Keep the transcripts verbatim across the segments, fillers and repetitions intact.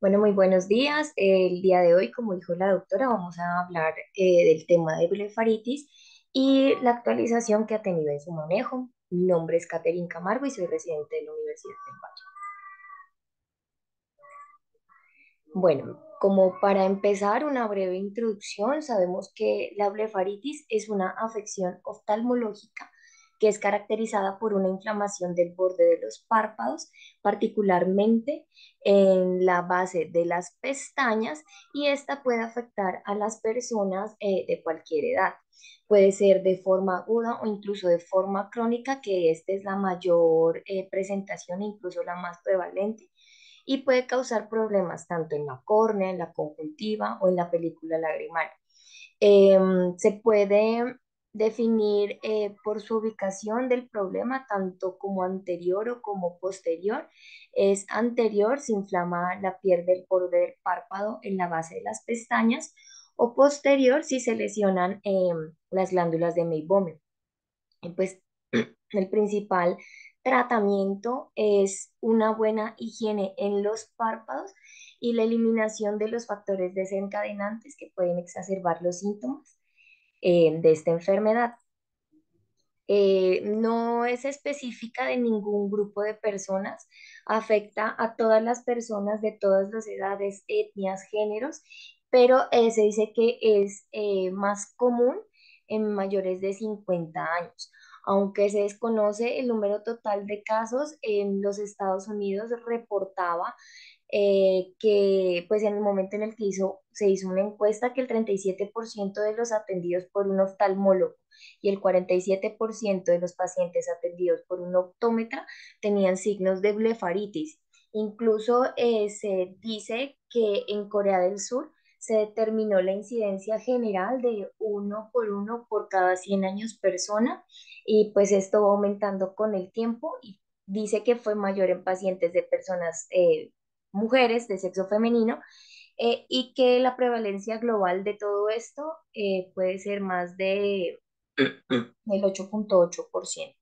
Bueno, muy buenos días. El día de hoy, como dijo la doctora, vamos a hablar eh, del tema de blefaritis y la actualización que ha tenido en su manejo. Mi nombre es Catherine Camargo y soy residente de la Universidad del Valle. Bueno, como para empezar una breve introducción, sabemos que la blefaritis es una afección oftalmológica que es caracterizada por una inflamación del borde de los párpados, particularmente en la base de las pestañas, y esta puede afectar a las personas eh, de cualquier edad. Puede ser de forma aguda o incluso de forma crónica, que esta es la mayor eh, presentación, incluso la más prevalente y puede causar problemas tanto en la córnea, en la conjuntiva o en la película lagrimal. Eh, Se puede definir eh, por su ubicación del problema, tanto como anterior o como posterior. Es anterior, se inflama la piel del borde del párpado en la base de las pestañas, o posterior si se lesionan eh, las glándulas de Meibomian. Y pues el principal tratamiento es una buena higiene en los párpados y la eliminación de los factores desencadenantes que pueden exacerbar los síntomas eh, de esta enfermedad. Eh, no es específica de ningún grupo de personas, afecta a todas las personas de todas las edades, etnias, géneros, pero eh, se dice que es eh, más común en mayores de cincuenta años. Aunque se desconoce el número total de casos, en los Estados Unidos reportaba eh, que pues en el momento en el que hizo, se hizo una encuesta, que el treinta y siete por ciento de los atendidos por un oftalmólogo y el cuarenta y siete por ciento de los pacientes atendidos por un optómetra tenían signos de blefaritis. Incluso eh, se dice que en Corea del Sur se determinó la incidencia general de uno por uno por cada cien años persona, y pues esto va aumentando con el tiempo, y dice que fue mayor en pacientes de personas, eh, mujeres de sexo femenino, eh, y que la prevalencia global de todo esto eh, puede ser más de el ocho punto ocho por ciento.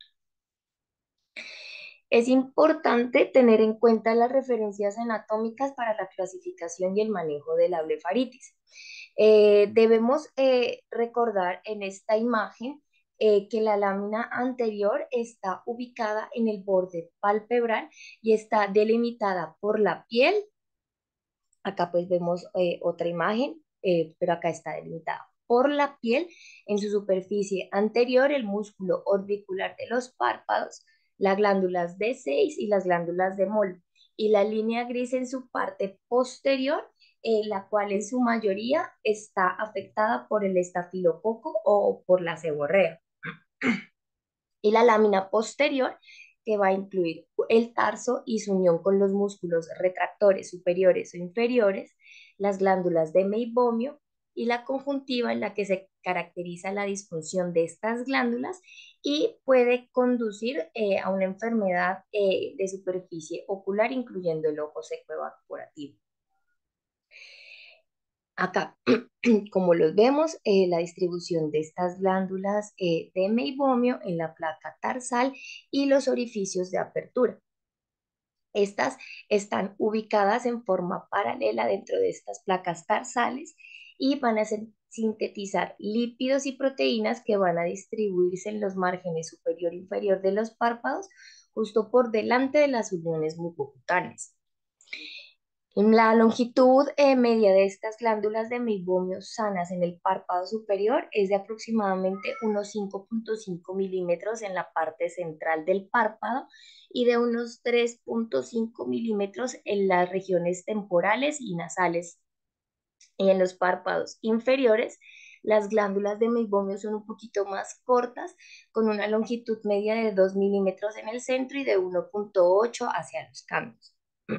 Es importante tener en cuenta las referencias anatómicas para la clasificación y el manejo de la blefaritis. Eh, debemos eh, recordar en esta imagen eh, que la lámina anterior está ubicada en el borde palpebral y está delimitada por la piel. Acá pues vemos eh, otra imagen, eh, pero acá está delimitada por la piel. En su superficie anterior, el músculo orbicular de los párpados, las glándulas D seis y las glándulas de Mol, y la línea gris en su parte posterior, eh, la cual en su mayoría está afectada por el estafilococo o por la seborrea, y la lámina posterior, que va a incluir el tarso y su unión con los músculos retractores superiores o inferiores, las glándulas de Meibomio y la conjuntiva, en la que se caracteriza la disfunción de estas glándulas y puede conducir eh, a una enfermedad eh, de superficie ocular, incluyendo el ojo seco evaporativo. Acá, como los vemos, eh, la distribución de estas glándulas eh, de meibomio en la placa tarsal y los orificios de apertura. Estas están ubicadas en forma paralela dentro de estas placas tarsales y van a sen- sintetizar lípidos y proteínas que van a distribuirse en los márgenes superior e inferior de los párpados, justo por delante de las uniones mucocutáneas. La longitud eh, media de estas glándulas de meibomio sanas en el párpado superior es de aproximadamente unos cinco punto cinco milímetros en la parte central del párpado y de unos tres punto cinco milímetros en las regiones temporales y nasales. Y en los párpados inferiores, las glándulas de meibomio son un poquito más cortas, con una longitud media de dos milímetros en el centro y de uno punto ocho hacia los cambios.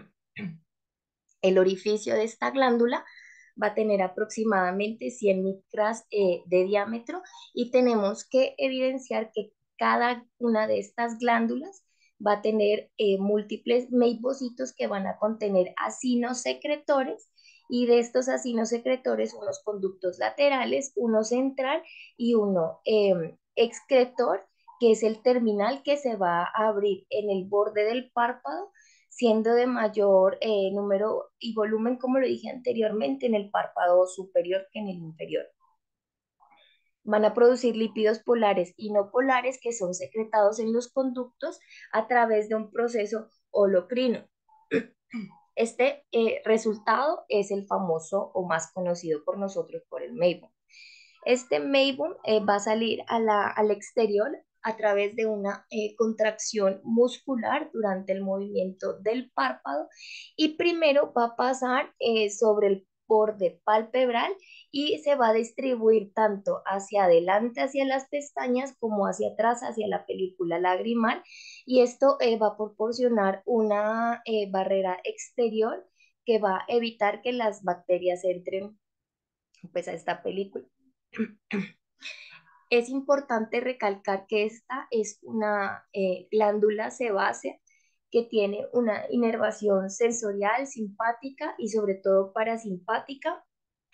El orificio de esta glándula va a tener aproximadamente cien micras eh, de diámetro, y tenemos que evidenciar que cada una de estas glándulas va a tener eh, múltiples meibocitos que van a contener acinos secretores, y de estos acinos secretores unos conductos laterales, uno central y uno eh, excretor, que es el terminal que se va a abrir en el borde del párpado siendo de mayor eh, número y volumen, como lo dije anteriormente, en el párpado superior que en el inferior. Van a producir lípidos polares y no polares que son secretados en los conductos a través de un proceso holocrino. Este eh, resultado es el famoso o más conocido por nosotros por el MEIBO. Este MEIBO eh, va a salir a la, al exterior a través de una eh, contracción muscular durante el movimiento del párpado y primero va a pasar eh, sobre el borde palpebral y se va a distribuir tanto hacia adelante, hacia las pestañas, como hacia atrás, hacia la película lagrimal. Y esto eh, va a proporcionar una eh, barrera exterior que va a evitar que las bacterias entren pues, a esta película. Es importante recalcar que esta es una eh, glándula sebácea que tiene una inervación sensorial, simpática y sobre todo parasimpática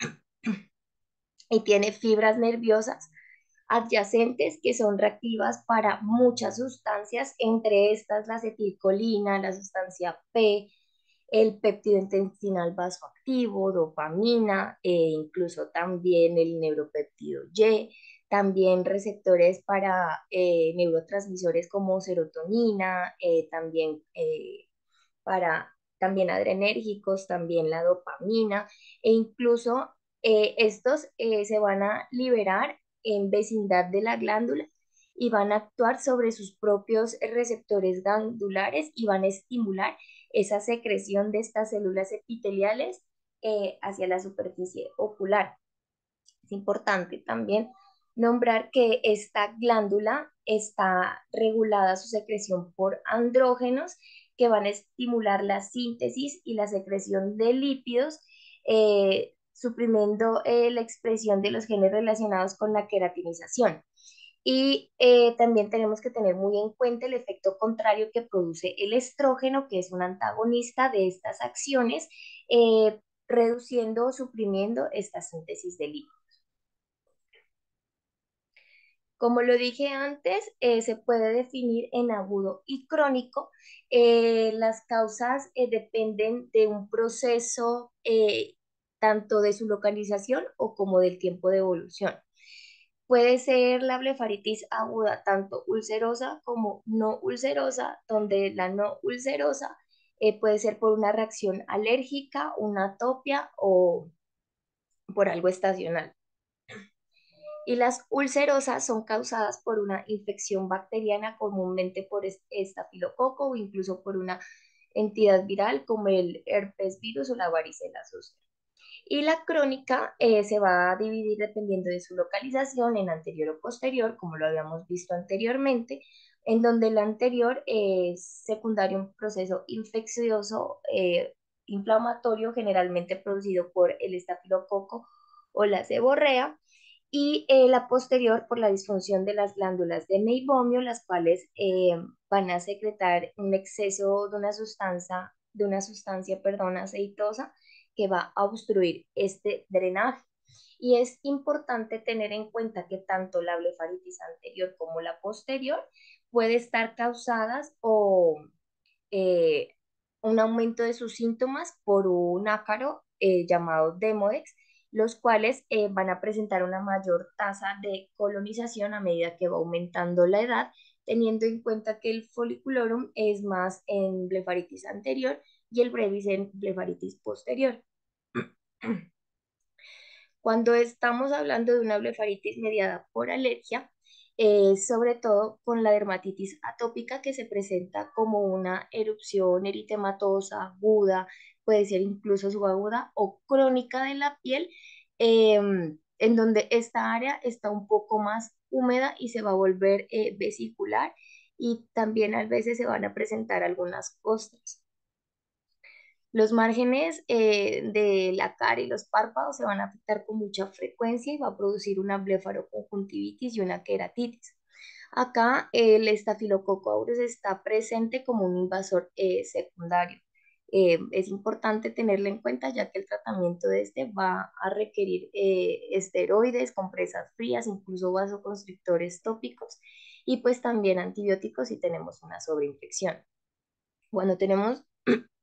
y tiene fibras nerviosas adyacentes que son reactivas para muchas sustancias, entre estas la acetilcolina, la sustancia P, el péptido intestinal vasoactivo, dopamina, e incluso también el neuropéptido Y, también receptores para eh, neurotransmisores como serotonina, eh, también eh, para también adrenérgicos, también la dopamina, e incluso eh, estos eh, se van a liberar en vecindad de la glándula y van a actuar sobre sus propios receptores glandulares y van a estimular esa secreción de estas células epiteliales eh, hacia la superficie ocular. Es importante también nombrar que esta glándula está regulada su secreción por andrógenos que van a estimular la síntesis y la secreción de lípidos, eh, suprimiendo eh, la expresión de los genes relacionados con la queratinización. Y eh, también tenemos que tener muy en cuenta el efecto contrario que produce el estrógeno, que es un antagonista de estas acciones, eh, reduciendo o suprimiendo esta síntesis de lípidos. Como lo dije antes, eh, se puede definir en agudo y crónico. Eh, las causas eh, dependen de un proceso eh, tanto de su localización o como del tiempo de evolución. Puede ser la blefaritis aguda, tanto ulcerosa como no ulcerosa, donde la no ulcerosa eh, puede ser por una reacción alérgica, una atopia o por algo estacional. Y las ulcerosas son causadas por una infección bacteriana, comúnmente por estafilococo o incluso por una entidad viral como el herpes virus o la varicela zoster. Y la crónica eh, se va a dividir dependiendo de su localización en anterior o posterior, como lo habíamos visto anteriormente, en donde el anterior es secundario a un proceso infeccioso eh, inflamatorio generalmente producido por el estafilococo o la seborrea, y eh, la posterior por la disfunción de las glándulas de meibomio, las cuales eh, van a secretar un exceso de una sustancia, de una sustancia, perdón, aceitosa que va a obstruir este drenaje. Y es importante tener en cuenta que tanto la blefaritis anterior como la posterior puede estar causadas o eh, un aumento de sus síntomas por un ácaro eh, llamado Demodex, los cuales eh, van a presentar una mayor tasa de colonización a medida que va aumentando la edad, teniendo en cuenta que el folliculorum es más en blefaritis anterior y el brevis en blefaritis posterior. Cuando estamos hablando de una blefaritis mediada por alergia, eh, sobre todo con la dermatitis atópica que se presenta como una erupción eritematosa aguda, puede ser incluso subaguda o crónica de la piel, eh, en donde esta área está un poco más húmeda y se va a volver eh, vesicular y también a veces se van a presentar algunas costras. Los márgenes eh, de la cara y los párpados se van a afectar con mucha frecuencia y va a producir una blefaroconjuntivitis y una queratitis. Acá el estafilococo aureus está presente como un invasor eh, secundario. Eh, es importante tenerlo en cuenta ya que el tratamiento de este va a requerir eh, esteroides, compresas frías, incluso vasoconstrictores tópicos y pues también antibióticos si tenemos una sobreinfección. Cuando tenemos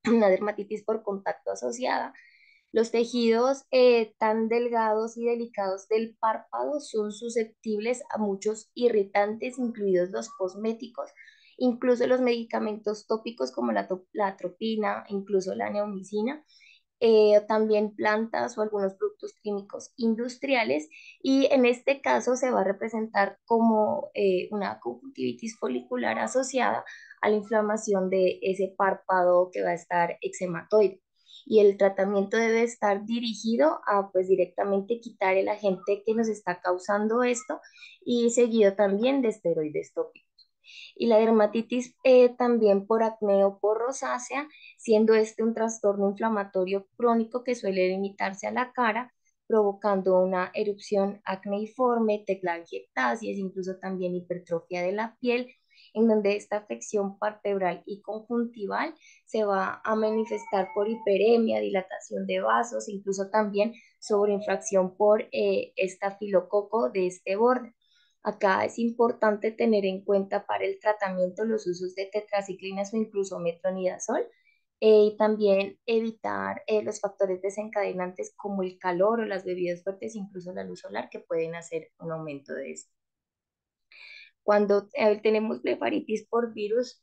una dermatitis por contacto asociada. Los tejidos eh, tan delgados y delicados del párpado son susceptibles a muchos irritantes, incluidos los cosméticos, incluso los medicamentos tópicos como la, to- la atropina, incluso la neomicina, eh, también plantas o algunos productos químicos industriales, y en este caso se va a representar como eh, una conjuntivitis folicular asociada a la inflamación de ese párpado que va a estar eczematoide. Y el tratamiento debe estar dirigido a pues directamente quitar el agente que nos está causando esto, y seguido también de esteroides tópicos. Y la dermatitis eh, también por acné o por rosácea, siendo este un trastorno inflamatorio crónico que suele limitarse a la cara, provocando una erupción acneiforme, telangiectasias, incluso también hipertrofia de la piel, en donde esta afección palpebral y conjuntival se va a manifestar por hiperemia, dilatación de vasos, incluso también sobreinfracción por eh, estafilococo de este borde. Acá es importante tener en cuenta para el tratamiento los usos de tetraciclinas o incluso metronidazol, eh, y también evitar eh, los factores desencadenantes como el calor o las bebidas fuertes, incluso la luz solar, que pueden hacer un aumento de esto. Cuando eh, tenemos blefaritis por virus,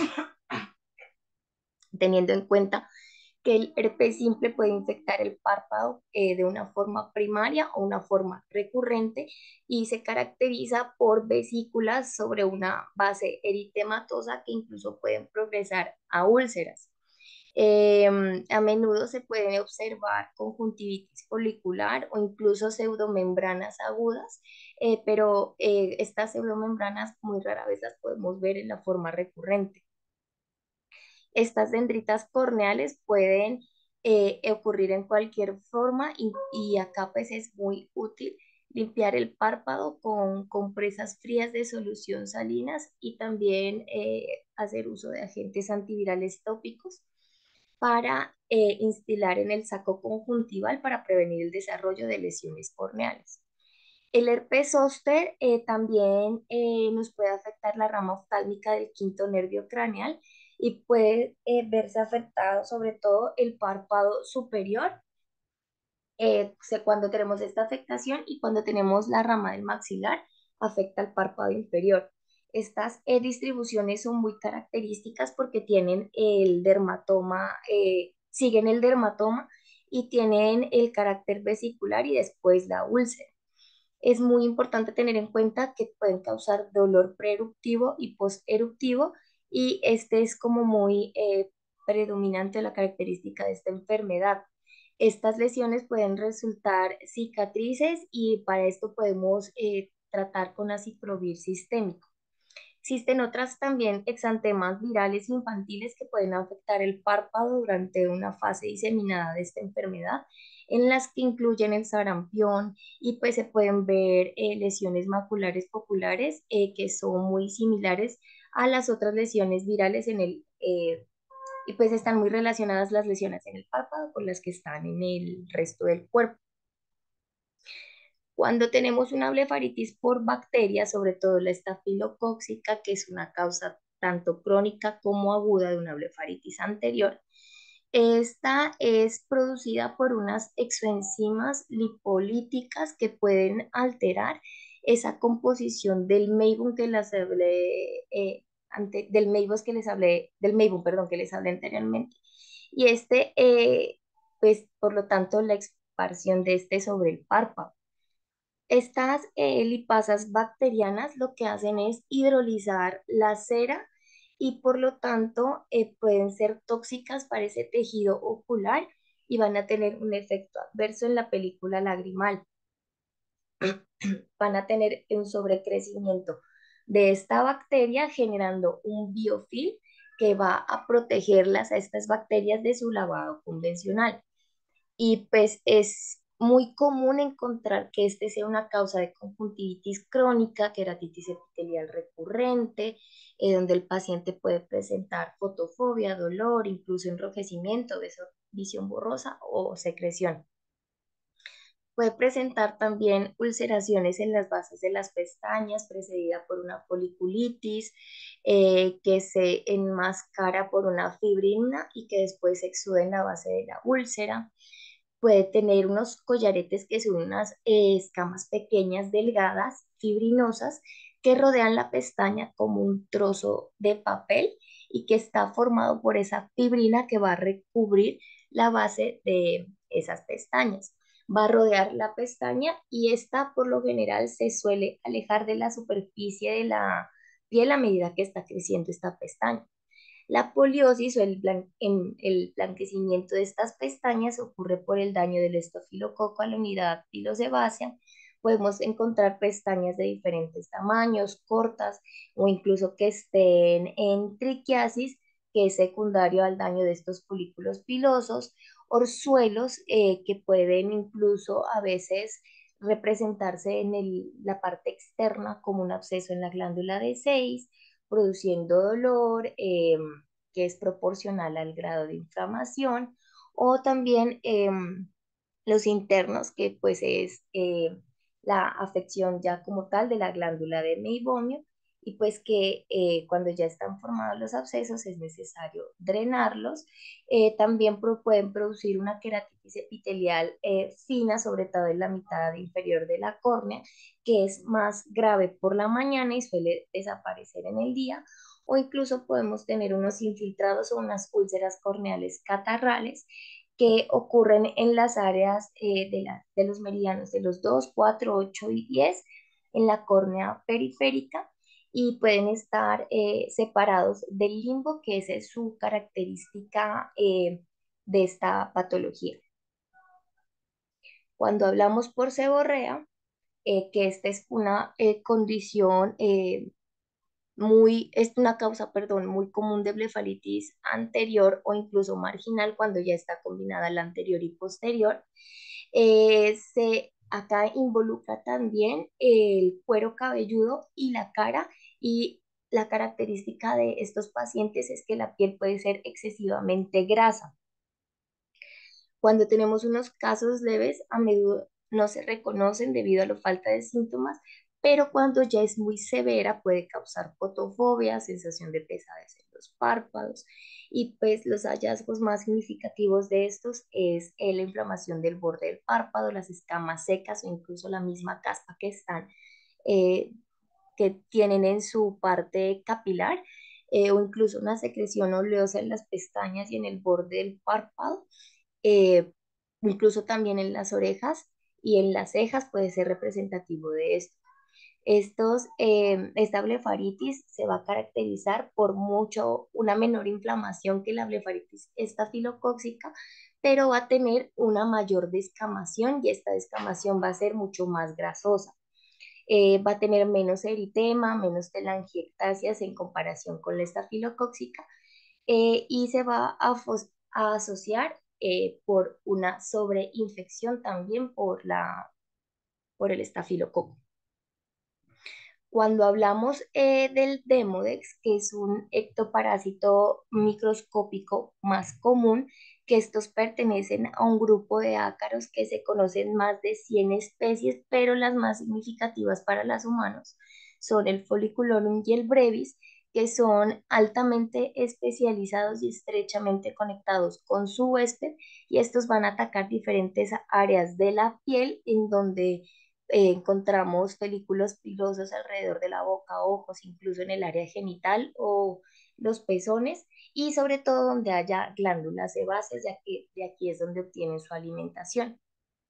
teniendo en cuenta que el herpes simple puede infectar el párpado eh, de una forma primaria o una forma recurrente, y se caracteriza por vesículas sobre una base eritematosa que incluso pueden progresar a úlceras. Eh, a menudo se pueden observar conjuntivitis folicular o incluso pseudomembranas agudas, eh, pero eh, estas pseudomembranas muy rara vez las podemos ver en la forma recurrente. Estas dendritas corneales pueden eh, ocurrir en cualquier forma, y, y acá pues es muy útil limpiar el párpado con compresas frías de solución salinas, y también eh, hacer uso de agentes antivirales tópicos para eh, instilar en el saco conjuntival para prevenir el desarrollo de lesiones corneales. El herpes zóster eh, también eh, nos puede afectar la rama oftálmica del quinto nervio craneal, y puede eh, verse afectado sobre todo el párpado superior eh, se- cuando tenemos esta afectación, y cuando tenemos la rama del maxilar afecta el párpado inferior. Estas eh, distribuciones son muy características porque tienen el dermatoma, eh, siguen el dermatoma y tienen el carácter vesicular y después la úlcera. Es muy importante tener en cuenta que pueden causar dolor preeruptivo y posteruptivo, y este es como muy eh, predominante la característica de esta enfermedad. Estas lesiones pueden resultar cicatrices, y para esto podemos eh, tratar con aciclovir sistémico. Existen otras también exantemas virales infantiles que pueden afectar el párpado durante una fase diseminada de esta enfermedad, en las que incluyen el sarampión, y pues se pueden ver eh, lesiones maculares populares eh, que son muy similares a las otras lesiones virales en el, eh, y pues están muy relacionadas las lesiones en el párpado con las que están en el resto del cuerpo. Cuando tenemos una blefaritis por bacterias, sobre todo la estafilocóxica, que es una causa tanto crónica como aguda de una blefaritis anterior, esta es producida por unas exoenzimas lipolíticas que pueden alterar esa composición del meibum que les hablé, eh, ante, del meibus que les hablé, del meibum, perdón, que les hablé anteriormente. Y este, eh, pues, por lo tanto, la expansión de este sobre el párpado. Estas eh, lipasas bacterianas lo que hacen es hidrolizar la cera, y por lo tanto eh, pueden ser tóxicas para ese tejido ocular, y van a tener un efecto adverso en la película lagrimal. Van a tener un sobrecrecimiento de esta bacteria, generando un biofilm que va a protegerlas a estas bacterias de su lavado convencional. Y pues es muy común encontrar que este sea una causa de conjuntivitis crónica, queratitis epitelial recurrente, eh, donde el paciente puede presentar fotofobia, dolor, incluso enrojecimiento, visión borrosa o secreción. Puede presentar también ulceraciones en las bases de las pestañas, precedida por una foliculitis, eh, que se enmascara por una fibrina y que después se exuda en la base de la úlcera. Puede tener unos collaretes que son unas eh, escamas pequeñas, delgadas, fibrinosas, que rodean la pestaña como un trozo de papel y que está formado por esa fibrina que va a recubrir la base de esas pestañas. Va a rodear la pestaña y esta por lo general se suele alejar de la superficie de la piel a medida que está creciendo esta pestaña. La poliosis o el, blan- em- el blanquecimiento de estas pestañas ocurre por el daño del estofilococo a la unidad pilosebácea. Podemos encontrar pestañas de diferentes tamaños, cortas o incluso que estén en triquiasis, que es secundario al daño de estos folículos pilosos, orzuelos eh, que pueden incluso a veces representarse en el- la parte externa como un absceso en la glándula de seis, produciendo dolor, eh, que es proporcional al grado de inflamación, o también eh, los internos, que pues es eh, la afección ya como tal de la glándula de Meibomiu, y pues que eh, cuando ya están formados los abscesos es necesario drenarlos. Eh, también pro- pueden producir una queratitis epitelial eh, fina, sobre todo en la mitad inferior de la córnea, que es más grave por la mañana y suele desaparecer en el día, o incluso podemos tener unos infiltrados o unas úlceras corneales catarrales que ocurren en las áreas eh, de, la- de los meridianos de los dos, cuatro, ocho y diez en la córnea periférica, y pueden estar eh, separados del limbo, que esa es su característica eh, de esta patología. Cuando hablamos por seborrea, eh, que esta es una eh, condición eh, muy, es una causa, perdón, muy común de blefaritis anterior o incluso marginal cuando ya está combinada la anterior y posterior. Eh, se, acá involucra también el cuero cabelludo y la cara, y la característica de estos pacientes es que la piel puede ser excesivamente grasa. Cuando tenemos unos casos leves, a menudo no se reconocen debido a la falta de síntomas, pero cuando ya es muy severa puede causar fotofobia, sensación de pesadez en los párpados, y pues los hallazgos más significativos de estos es eh, la inflamación del borde del párpado, las escamas secas o incluso la misma caspa que están eh, que tienen en su parte capilar, eh, o incluso una secreción oleosa en las pestañas y en el borde del párpado, eh, incluso también en las orejas y en las cejas puede ser representativo de esto. Estos, eh, esta blefaritis se va a caracterizar por mucho una menor inflamación que la blefaritis estafilocóxica, pero va a tener una mayor descamación y esta descamación va a ser mucho más grasosa. Eh, va a tener menos eritema, menos telangiectasias en comparación con la estafilocóxica, eh, y se va a, a asociar eh, por una sobreinfección también por, la, por el estafilococo. Cuando hablamos eh, del Demodex, que es un ectoparásito microscópico más común, que estos pertenecen a un grupo de ácaros que se conocen más de cien especies, pero las más significativas para los humanos son el Folliculorum y el Brevis, que son altamente especializados y estrechamente conectados con su huésped, y estos van a atacar diferentes áreas de la piel en donde eh, encontramos películas pilosos alrededor de la boca, ojos, incluso en el área genital o los pezones, y sobre todo donde haya glándulas sebáceas, ya que de aquí es donde obtienen su alimentación.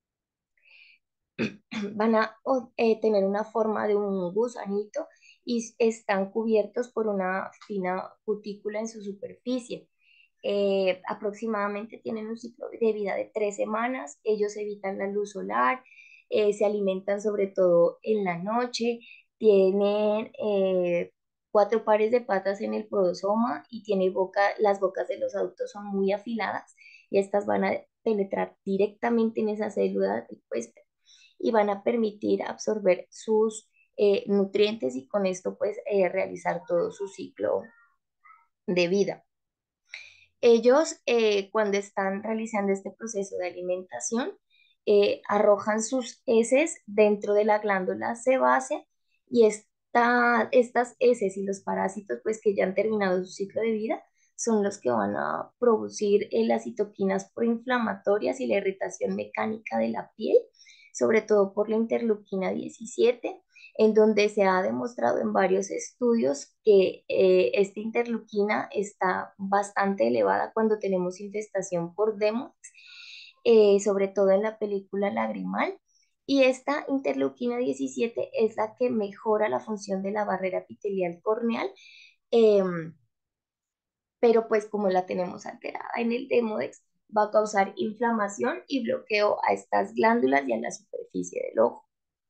Van a o- eh, tener una forma de un gusanito y están cubiertos por una fina cutícula en su superficie. Eh, aproximadamente tienen un ciclo de vida de tres semanas. Ellos evitan la luz solar, eh, se alimentan sobre todo en la noche, tienen eh, cuatro pares de patas en el podosoma y tiene boca, las bocas de los adultos son muy afiladas y estas van a penetrar directamente en esa célula del huésped y van a permitir absorber sus eh, nutrientes y con esto pues eh, realizar todo su ciclo de vida. Ellos, eh, cuando están realizando este proceso de alimentación, eh, arrojan sus heces dentro de la glándula sebácea y esta, estas heces y los parásitos, pues que ya han terminado su ciclo de vida, son los que van a producir eh, las citoquinas proinflamatorias y la irritación mecánica de la piel, sobre todo por la interleuquina diecisiete, en donde se ha demostrado en varios estudios que eh, esta interleuquina está bastante elevada cuando tenemos infestación por demos, eh, sobre todo en la película lagrimal. Y esta interleuquina diecisiete es la que mejora la función de la barrera epitelial corneal, em, pero pues como la tenemos alterada en el Demodex, va a causar inflamación y bloqueo a estas glándulas y a la superficie del ojo.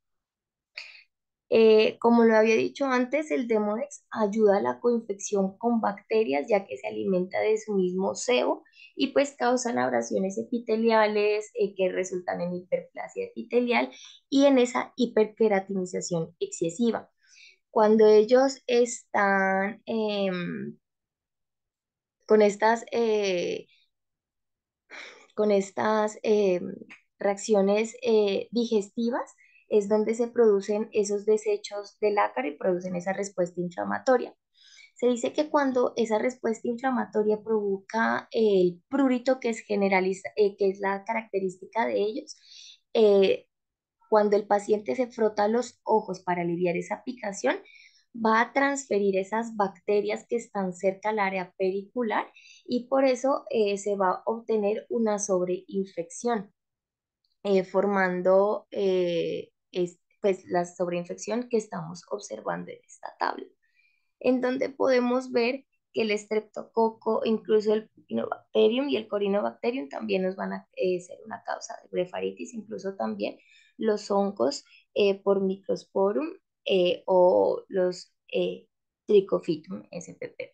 Eh, como lo había dicho antes, el Demodex ayuda a la coinfección con bacterias ya que se alimenta de su mismo sebo y pues causan abrasiones epiteliales eh, que resultan en hiperplasia epitelial y en esa hiperqueratinización excesiva. Cuando ellos están em, con estas eh, con estas eh, reacciones eh, digestivas, es donde se producen esos desechos del ácaro y producen esa respuesta inflamatoria. Se dice que cuando esa respuesta inflamatoria provoca el prurito, que es, generaliza, eh, que es la característica de ellos, eh, cuando el paciente se frota los ojos para aliviar esa picación, va a transferir esas bacterias que están cerca al área pericular y por eso eh, se va a obtener una sobreinfección, eh, formando eh, es, pues, la sobreinfección que estamos observando en esta tabla, en donde podemos ver que el estreptococo, incluso el Propinobacterium y el Corynebacterium también nos van a eh, ser una causa de blefaritis, incluso también los hongos eh, por Microsporum eh, o los eh, Trichophytum spp.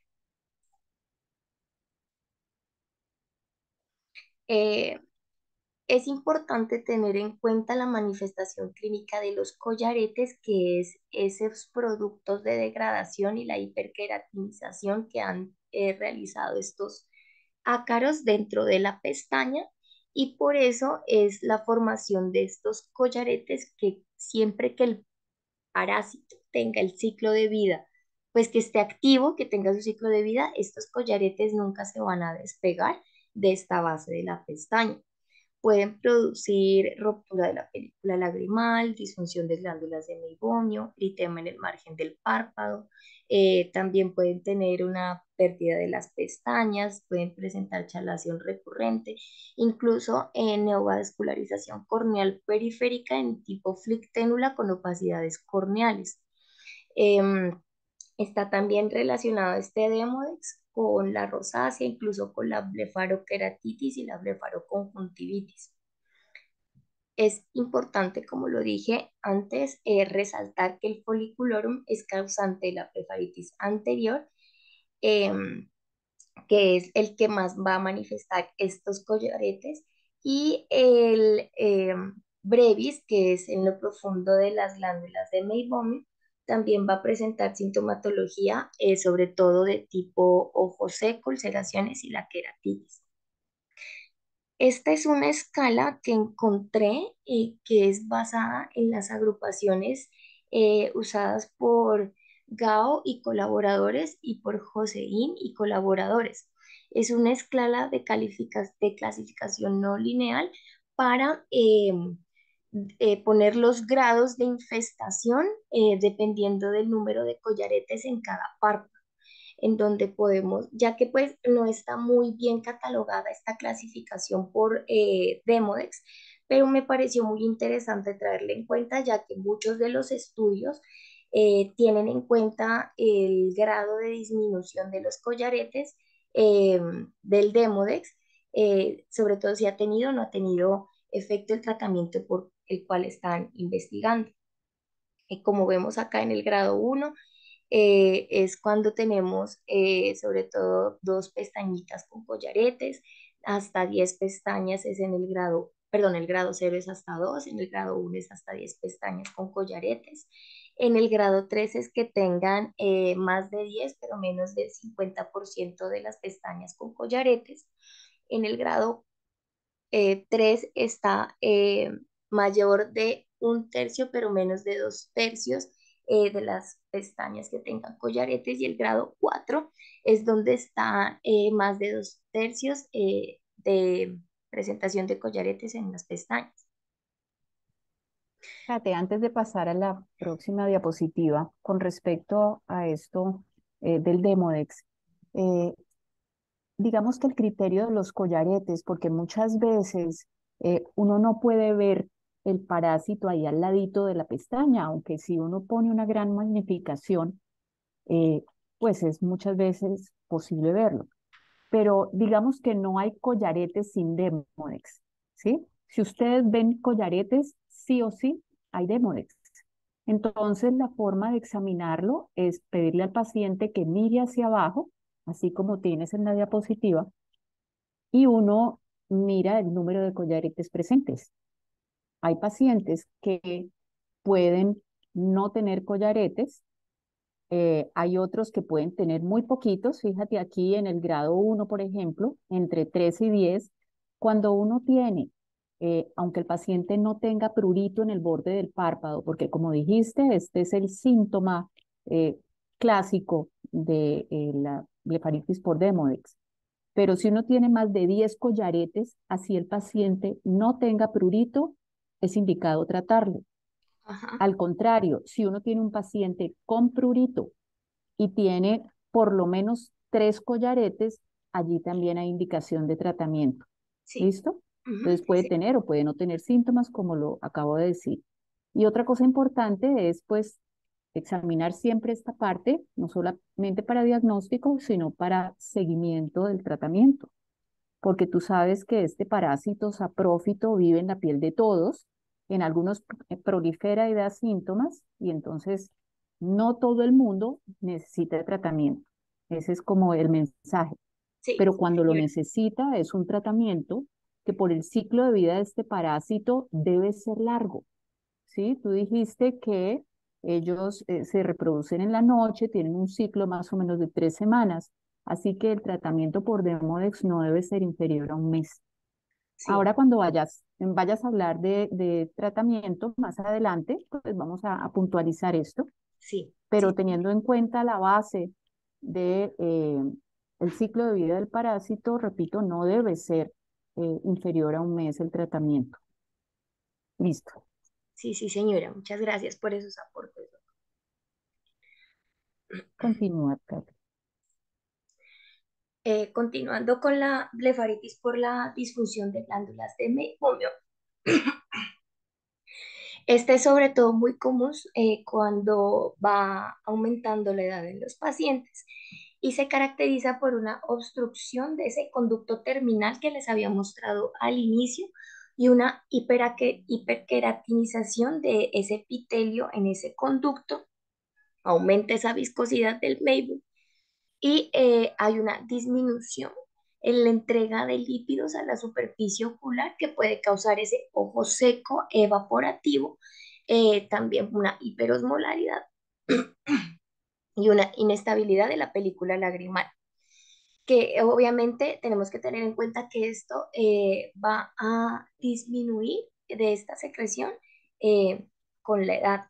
Eh, Es importante tener en cuenta la manifestación clínica de los collaretes, que es esos productos de degradación y la hiperqueratinización que han eh, realizado estos ácaros dentro de la pestaña, y por eso es la formación de estos collaretes que siempre que el parásito tenga el ciclo de vida, pues que esté activo, que tenga su ciclo de vida, estos collaretes nunca se van a despegar de esta base de la pestaña. Pueden producir ruptura de la película lagrimal, disfunción de glándulas de meibomio, eritema en el margen del párpado. Eh, también pueden tener una pérdida de las pestañas, pueden presentar chalación recurrente, incluso en neovascularización corneal periférica en tipo flicténula con opacidades corneales. Em, Está también relacionado este Demodex con la rosácea, incluso con la blefaroqueratitis y la blefaroconjuntivitis. Es importante, como lo dije antes, eh, resaltar que el folliculorum es causante de la blefaritis anterior, em, que es el que más va a manifestar estos collaretes, y el eh, brevis, que es en lo profundo de las glándulas de Meibomian, también va a presentar sintomatología, eh, sobre todo de tipo ojo seco, ulceraciones y la queratitis. Esta es una escala que encontré y que es basada en las agrupaciones eh, usadas por Gao y colaboradores y por Joseín y colaboradores. Es una escala de, califica- de clasificación no lineal para eh, eh, poner los grados de infestación eh, dependiendo del número de collaretes en cada párpado, en donde podemos, ya que pues no está muy bien catalogada esta clasificación por eh, Demodex, pero me pareció muy interesante traerla en cuenta, ya que muchos de los estudios eh, tienen en cuenta el grado de disminución de los collaretes eh, del Demodex, eh, sobre todo si ha tenido o no ha tenido efecto el tratamiento por el cual están investigando. Y como vemos acá en el grado uno, eh, es cuando tenemos eh, sobre todo dos pestañitas con collaretes, hasta diez pestañas es en el grado, perdón, el grado cero es hasta dos, en el grado uno es hasta diez pestañas con collaretes, en el grado tres es que tengan eh, más de diez pero menos del cincuenta por ciento de las pestañas con collaretes, en el grado Eh, tres está eh, mayor de un tercio, pero menos de dos tercios eh, de las pestañas que tengan collaretes. Y el grado cuatro es donde está eh, más de dos tercios eh, de presentación de collaretes en las pestañas. Kate, antes de pasar a la próxima diapositiva, con respecto a esto eh, del Demodex, eh, digamos que el criterio de los collaretes, porque muchas veces eh, uno no puede ver el parásito ahí al ladito de la pestaña, aunque si uno pone una gran magnificación, eh, pues es muchas veces posible verlo. Pero digamos que no hay collaretes sin Demodex, ¿sí? Si ustedes ven collaretes, sí o sí hay Demodex. Entonces, la forma de examinarlo es pedirle al paciente que mire hacia abajo, así como tienes en la diapositiva, y uno mira el número de collaretes presentes. Hay pacientes que pueden no tener collaretes, eh, hay otros que pueden tener muy poquitos. Fíjate aquí en el grado uno, por ejemplo, entre tres y diez, cuando uno tiene, eh, aunque el paciente no tenga prurito en el borde del párpado, porque como dijiste, este es el síntoma eh, clásico de eh, la blefaritis por Demodex. Pero si uno tiene más de diez collaretes, así el paciente no tenga prurito, es indicado tratarlo. Ajá, Al contrario, si uno tiene un paciente con prurito y tiene por lo menos tres collaretes, allí también hay indicación de tratamiento. sí. ¿Listo? Ujú, Entonces puede sí, tener o puede no tener síntomas, como lo acabo de decir. Y otra cosa importante es, pues, examinar siempre esta parte, no solamente para diagnóstico, sino para seguimiento del tratamiento, porque tú sabes que este parásito saprófito vive en la piel de todos, en algunos eh, prolifera y da síntomas, y entonces no todo el mundo necesita tratamiento. Ese es como el mensaje. sí, Pero sí, cuando lo señora. necesita es un tratamiento que por el ciclo de vida de este parásito debe ser largo. ¿Sí? Tú dijiste que ellos eh, se reproducen en la noche, tienen un ciclo más o menos de tres semanas, así que el tratamiento por Demodex no debe ser inferior a un mes. Sí, Ahora cuando vayas, vayas a hablar de, de tratamiento más adelante, pues vamos a, a puntualizar esto, sí, pero sí. teniendo en cuenta la base de, eh, el ciclo de vida del parásito, repito, no debe ser eh, inferior a un mes el tratamiento. Listo, Sí, sí, señora. Muchas gracias por esos aportes. continúa, Kate. Eh, continuando con la blefaritis por la disfunción de glándulas de meiomio. Este es sobre todo muy común eh, cuando va aumentando la edad en los pacientes y se caracteriza por una obstrucción de ese conducto terminal que les había mostrado al inicio y una hiperaque- hiperqueratinización de ese epitelio en ese conducto. Aumenta esa viscosidad del meibum y eh, hay una disminución en la entrega de lípidos a la superficie ocular que puede causar ese ojo seco evaporativo, eh, también una hiperosmolaridad y una inestabilidad de la película lagrimal, que obviamente tenemos que tener en cuenta que esto eh, va a disminuir de esta secreción eh, con la edad.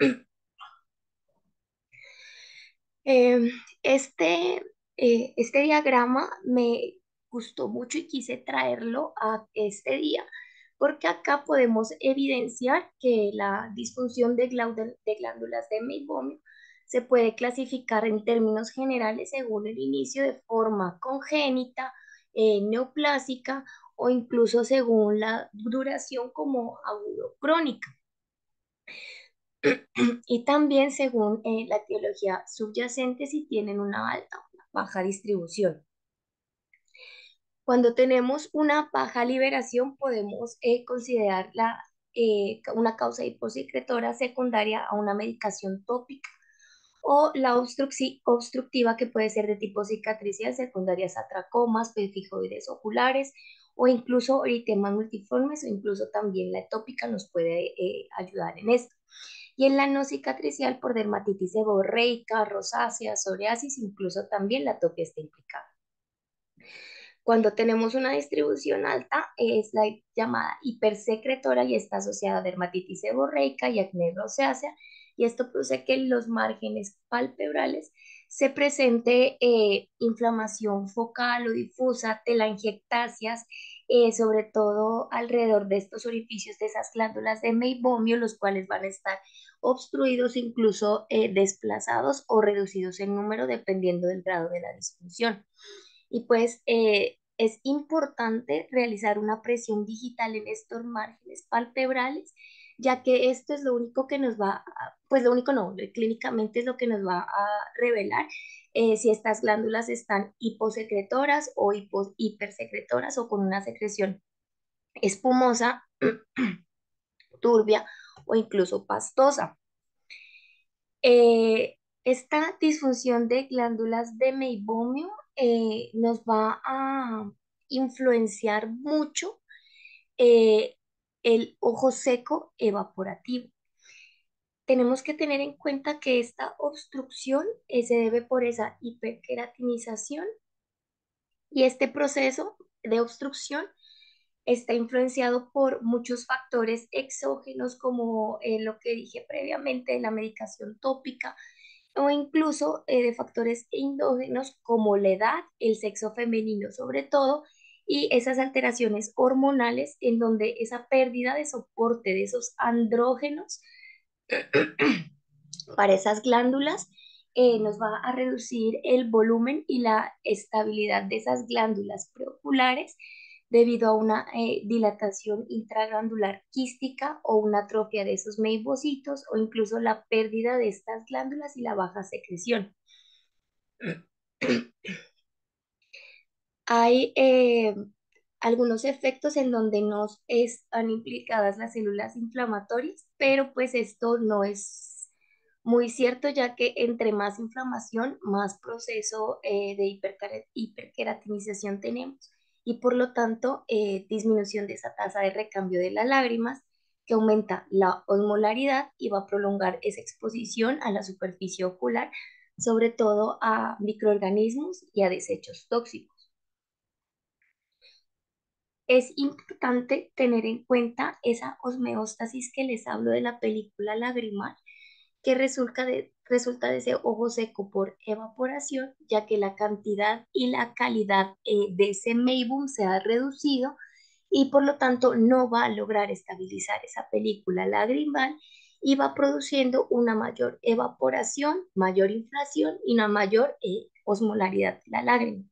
Eh, este, eh, este diagrama me gustó mucho y quise traerlo a este día porque acá podemos evidenciar que la disfunción de, glaudel- de glándulas de meibomio se puede clasificar en términos generales según el inicio de forma congénita, eh, neoplásica o incluso según la duración como agudo crónica y también según eh, la etiología subyacente si tienen una alta o una baja distribución. Cuando tenemos una baja liberación podemos eh, considerar la, eh, una causa hiposecretora secundaria a una medicación tópica o la obstrucci- obstructiva que puede ser de tipo cicatricial secundarias a tracomas, pefijoides oculares o incluso eritemas multiformes o incluso también la atópica nos puede eh, ayudar en esto. Y en la no cicatricial por dermatitis seborreica, rosácea, psoriasis, incluso también la atopia está implicada. Cuando tenemos una distribución alta, es la llamada hipersecretora y está asociada a dermatitis seborreica y acné rosácea, y esto produce que en los márgenes palpebrales se presente eh, inflamación focal o difusa, telangiectasias, eh, sobre todo alrededor de estos orificios de esas glándulas de meibomio, los cuales van a estar obstruidos, incluso eh, desplazados o reducidos en número dependiendo del grado de la disfunción. Y pues eh, es importante realizar una presión digital en estos márgenes palpebrales, ya que esto es lo único que nos va, a, pues lo único no, clínicamente es lo que nos va a revelar eh, si estas glándulas están hiposecretoras o hipo, hipersecretoras o con una secreción espumosa, turbia o incluso pastosa. Eh, esta disfunción de glándulas de meibomio eh, nos va a influenciar mucho eh, el ojo seco evaporativo. Tenemos que tener en cuenta que esta obstrucción eh, se debe por esa hiperqueratinización, y este proceso de obstrucción está influenciado por muchos factores exógenos como eh, lo que dije previamente, la medicación tópica, o incluso eh, de factores endógenos como la edad, el sexo femenino sobre todo, y esas alteraciones hormonales en donde esa pérdida de soporte de esos andrógenos para esas glándulas eh, nos va a reducir el volumen y la estabilidad de esas glándulas preoculares debido a una eh, dilatación intraglandular quística o una atrofia de esos meibocitos o incluso la pérdida de estas glándulas y la baja secreción. Hay eh, algunos efectos en donde no están implicadas las células inflamatorias, pero pues esto no es muy cierto, ya que entre más inflamación, más proceso eh, de hipercara- hiperqueratinización tenemos, y por lo tanto eh, disminución de esa tasa de recambio de las lágrimas, que aumenta la osmolaridad y va a prolongar esa exposición a la superficie ocular, sobre todo a microorganismos y a desechos tóxicos. Es importante tener en cuenta esa osmeostasis que les hablo de la película lagrimal, que resulta de, resulta de ese ojo seco por evaporación, ya que la cantidad y la calidad eh, de ese meibum se ha reducido y por lo tanto no va a lograr estabilizar esa película lagrimal y va produciendo una mayor evaporación, mayor inflación y una mayor eh, osmolaridad de la lágrima.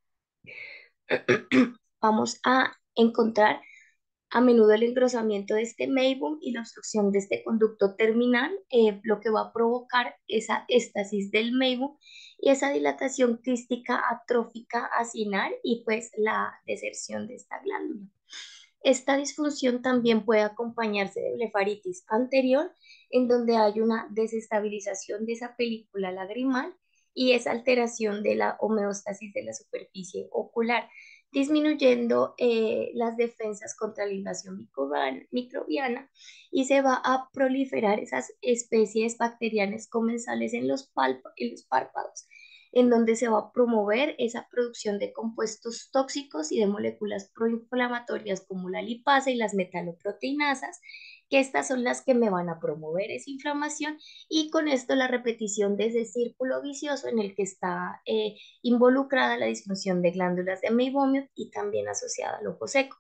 Vamos a encontrar a menudo el engrosamiento de este meibum y la obstrucción de este conducto terminal, eh, lo que va a provocar esa éstasis del meibum y esa dilatación quística atrófica acinar y pues la deserción de esta glándula. Esta disfunción también puede acompañarse de blefaritis anterior, en donde hay una desestabilización de esa película lagrimal y esa alteración de la homeostasis de la superficie ocular, disminuyendo eh, las defensas contra la invasión microbiana, microbiana, y se va a proliferar esas especies bacterianas comensales en los, palpa, en los párpados, en donde se va a promover esa producción de compuestos tóxicos y de moléculas proinflamatorias como la lipasa y las metaloproteinasas, que estas son las que me van a promover esa inflamación, y con esto la repetición de ese círculo vicioso en el que está eh, involucrada la disfunción de glándulas de meibomio y también asociada al ojo seco.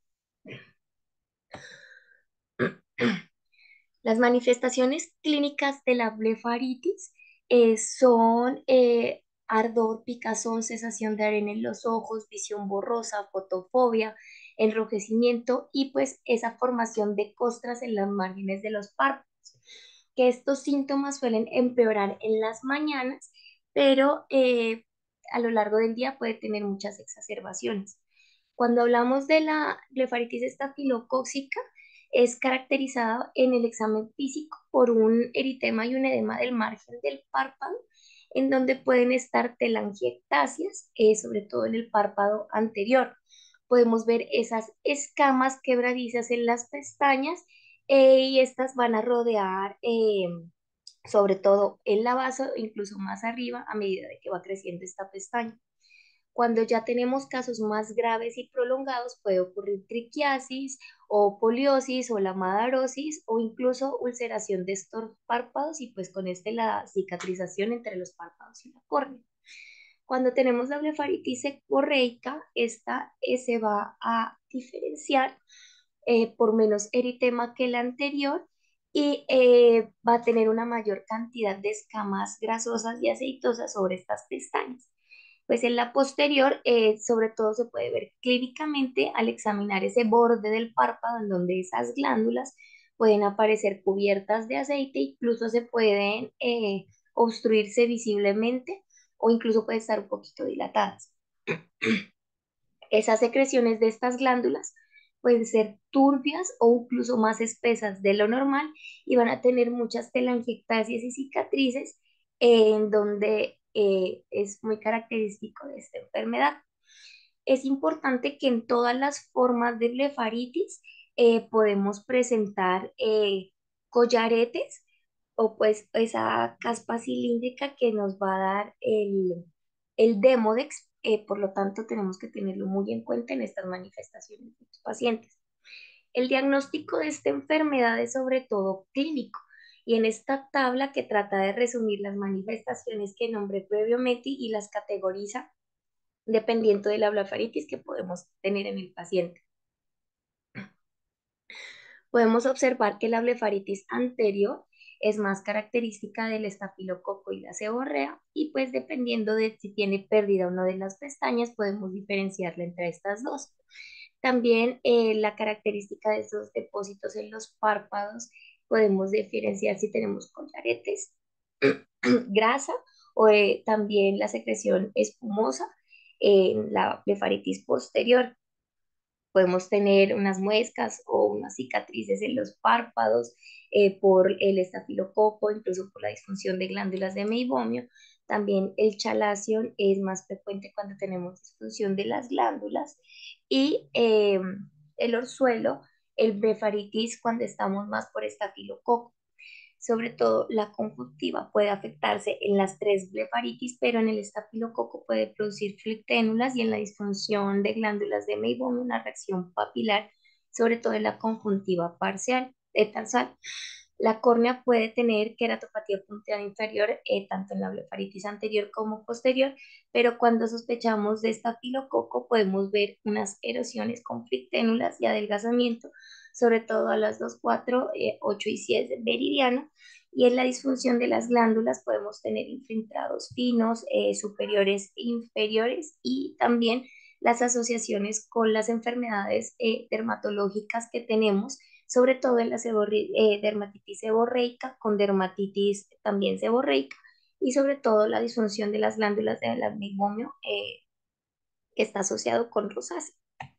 Las manifestaciones clínicas de la blefaritis eh, son eh, ardor, picazón, sensación de arena en los ojos, visión borrosa, fotofobia, enrojecimiento y pues esa formación de costras en las márgenes de los párpados, que estos síntomas suelen empeorar en las mañanas, pero eh, a lo largo del día puede tener muchas exacerbaciones. Cuando hablamos de la blefaritis estafilocócica, es caracterizada en el examen físico por un eritema y un edema del margen del párpado, en donde pueden estar telangiectasias, eh, sobre todo en el párpado anterior. Podemos ver esas escamas quebradizas en las pestañas eh, y estas van a rodear eh, sobre todo el lavazo, incluso más arriba a medida de que va creciendo esta pestaña. Cuando ya tenemos casos más graves y prolongados, puede ocurrir triquiasis o poliosis o la madarosis o incluso ulceración de estos párpados y pues con este la cicatrización entre los párpados y la córnea. Cuando tenemos la blefaritis seborreica, esta eh, se va a diferenciar eh, por menos eritema que la anterior y eh, va a tener una mayor cantidad de escamas grasosas y aceitosas sobre estas pestañas. Pues en la posterior, eh, sobre todo se puede ver clínicamente al examinar ese borde del párpado en donde esas glándulas pueden aparecer cubiertas de aceite, incluso se pueden eh, obstruirse visiblemente o incluso pueden estar un poquito dilatadas. Esas secreciones de estas glándulas pueden ser turbias o incluso más espesas de lo normal y van a tener muchas telangiectasias y cicatrices en donde eh, es muy característico de esta enfermedad. Es importante que en todas las formas de blefaritis eh, podemos presentar eh, collaretes o pues esa caspa cilíndrica que nos va a dar el, el Demodex, eh, por lo tanto tenemos que tenerlo muy en cuenta en estas manifestaciones de los pacientes. El diagnóstico de esta enfermedad es sobre todo clínico y en esta tabla que trata de resumir las manifestaciones que nombré previamente y las categoriza dependiendo de la blefaritis que podemos tener en el paciente. Podemos observar que la blefaritis anterior es más característica del estafilococo y la seborrea y pues dependiendo de si tiene pérdida o no de las pestañas podemos diferenciarla entre estas dos. También eh, la característica de esos depósitos en los párpados podemos diferenciar si tenemos collaretes, grasa o eh, también la secreción espumosa en la blefaritis posterior. Podemos tener unas muescas o unas cicatrices en los párpados eh, por el estafilococo, incluso por la disfunción de glándulas de meibomio. También el chalazion es más frecuente cuando tenemos disfunción de las glándulas y eh, el orzuelo, el blefaritis cuando estamos más por estafilococo. Sobre todo la conjuntiva puede afectarse en las tres blefaritis, pero en el estafilococo puede producir flecténulas y en la disfunción de glándulas de Meibomian una reacción papilar, sobre todo en la conjuntiva parcial, eh, tarsal. La córnea puede tener queratopatía punteada inferior, eh, tanto en la blefaritis anterior como posterior, pero cuando sospechamos de estafilococo podemos ver unas erosiones con flecténulas y adelgazamiento, sobre todo a las dos, cuatro, eh, ocho y siete de meridiano. Y en la disfunción de las glándulas podemos tener infiltrados finos, eh, superiores e inferiores y también las asociaciones con las enfermedades eh, dermatológicas que tenemos, sobre todo en la seborri- eh, dermatitis seborreica, con dermatitis también seborreica y sobre todo la disfunción de las glándulas del meiomio eh, que está asociado con rosácea.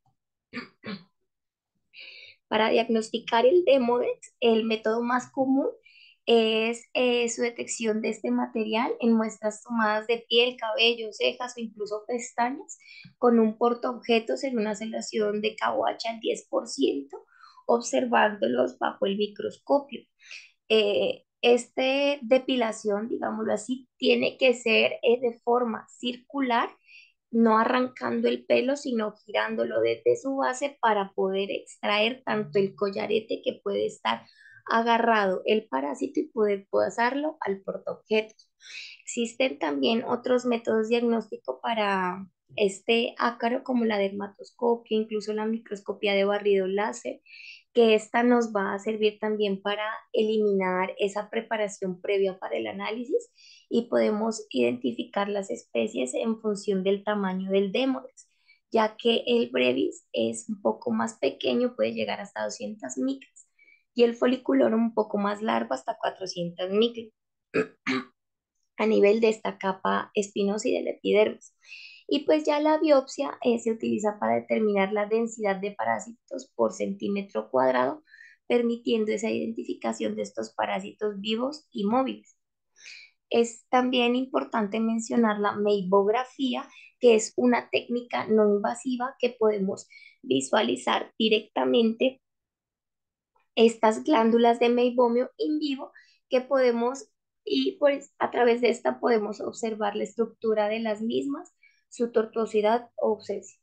Para diagnosticar el Demodex, el método más común es eh, su detección de este material en muestras tomadas de piel, cabello, cejas o incluso pestañas con un portaobjetos en una sedación de Kawach al diez por ciento, observándolos bajo el microscopio. Eh, este depilación, digámoslo así, tiene que ser eh, de forma circular, no arrancando el pelo, sino girándolo desde su base para poder extraer tanto el collarete que puede estar agarrado el parásito y poder pasarlo al portaobjetos. Existen también otros métodos diagnósticos para este ácaro como la dermatoscopia, incluso la microscopía de barrido láser, que esta nos va a servir también para eliminar esa preparación previa para el análisis y podemos identificar las especies en función del tamaño del Demodex, ya que el brevis es un poco más pequeño, puede llegar hasta doscientas micras, y el foliculor un poco más largo, hasta cuatrocientas micras, a nivel de esta capa espinosa y del epidermis. Y pues ya la biopsia eh, se utiliza para determinar la densidad de parásitos por centímetro cuadrado, permitiendo esa identificación de estos parásitos vivos y móviles. Es también importante mencionar la meibografía, que es una técnica no invasiva que podemos visualizar directamente estas glándulas de meibomio in vivo que podemos y pues a través de esta podemos observar la estructura de las mismas, su tortuosidad o ausencia.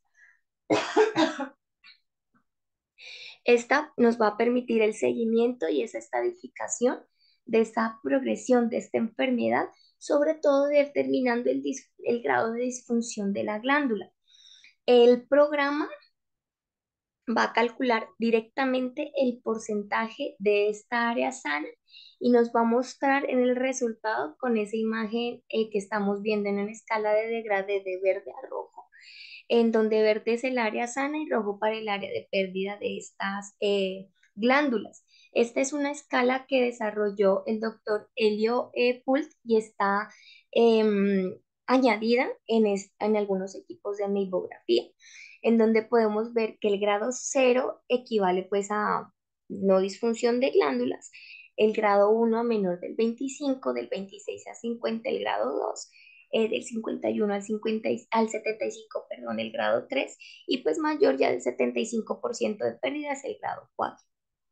Esta nos va a permitir el seguimiento y esa estadificación de esta progresión de esta enfermedad, sobre todo determinando el, dis- el grado de disfunción de la glándula. El programa va a calcular directamente el porcentaje de esta área sana y nos va a mostrar en el resultado con esa imagen eh, que estamos viendo en una escala de degrade de verde a rojo, en donde verde es el área sana y rojo para el área de pérdida de estas eh, glándulas. Esta es una escala que desarrolló el doctor Elio E. Pult y está em, añadida en, es- en algunos equipos de mamografía, en donde podemos ver que el grado cero equivale pues a no disfunción de glándulas, el grado uno a menor del veinticinco, del veintiséis a cincuenta el grado dos, eh, del cincuenta y uno al, cincuenta, al setenta y cinco, perdón, el grado tres, y pues mayor ya del setenta y cinco por ciento de pérdidas el grado cuatro.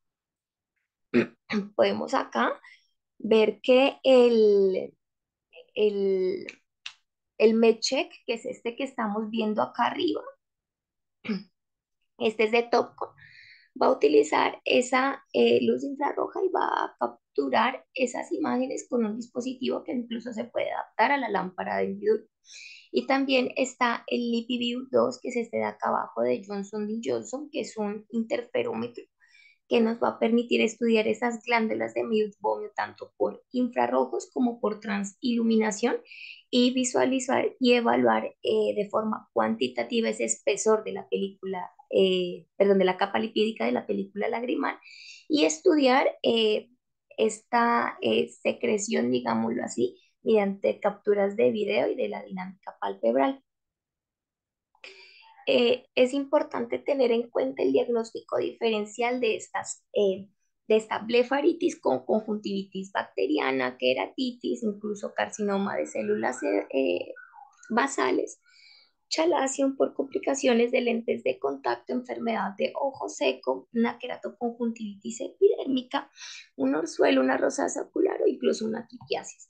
Podemos acá ver que el, el, el MedCheck, que es este que estamos viendo acá arriba, este es de Topcon, va a utilizar esa eh, luz infrarroja y va a capturar esas imágenes con un dispositivo que incluso se puede adaptar a la lámpara de vidrio. Y también está el LipiView dos, que es este de acá abajo de Johnson y Johnson, que es un interferómetro que nos va a permitir estudiar esas glándulas de meibomio tanto por infrarrojos como por transiluminación y visualizar y evaluar eh, de forma cuantitativa ese espesor de la película, eh, perdón, de la capa lipídica de la película lagrimal y estudiar eh, esta eh, secreción, digámoslo así, mediante capturas de video y de la dinámica palpebral. Eh, es importante tener en cuenta el diagnóstico diferencial de estas, eh, de esta blefaritis con conjuntivitis bacteriana, queratitis, incluso carcinoma de células eh, basales, chalación por complicaciones de lentes de contacto, enfermedad de ojo seco, una queratoconjuntivitis epidérmica, un orzuelo, una rosácea ocular o incluso una tipiasis.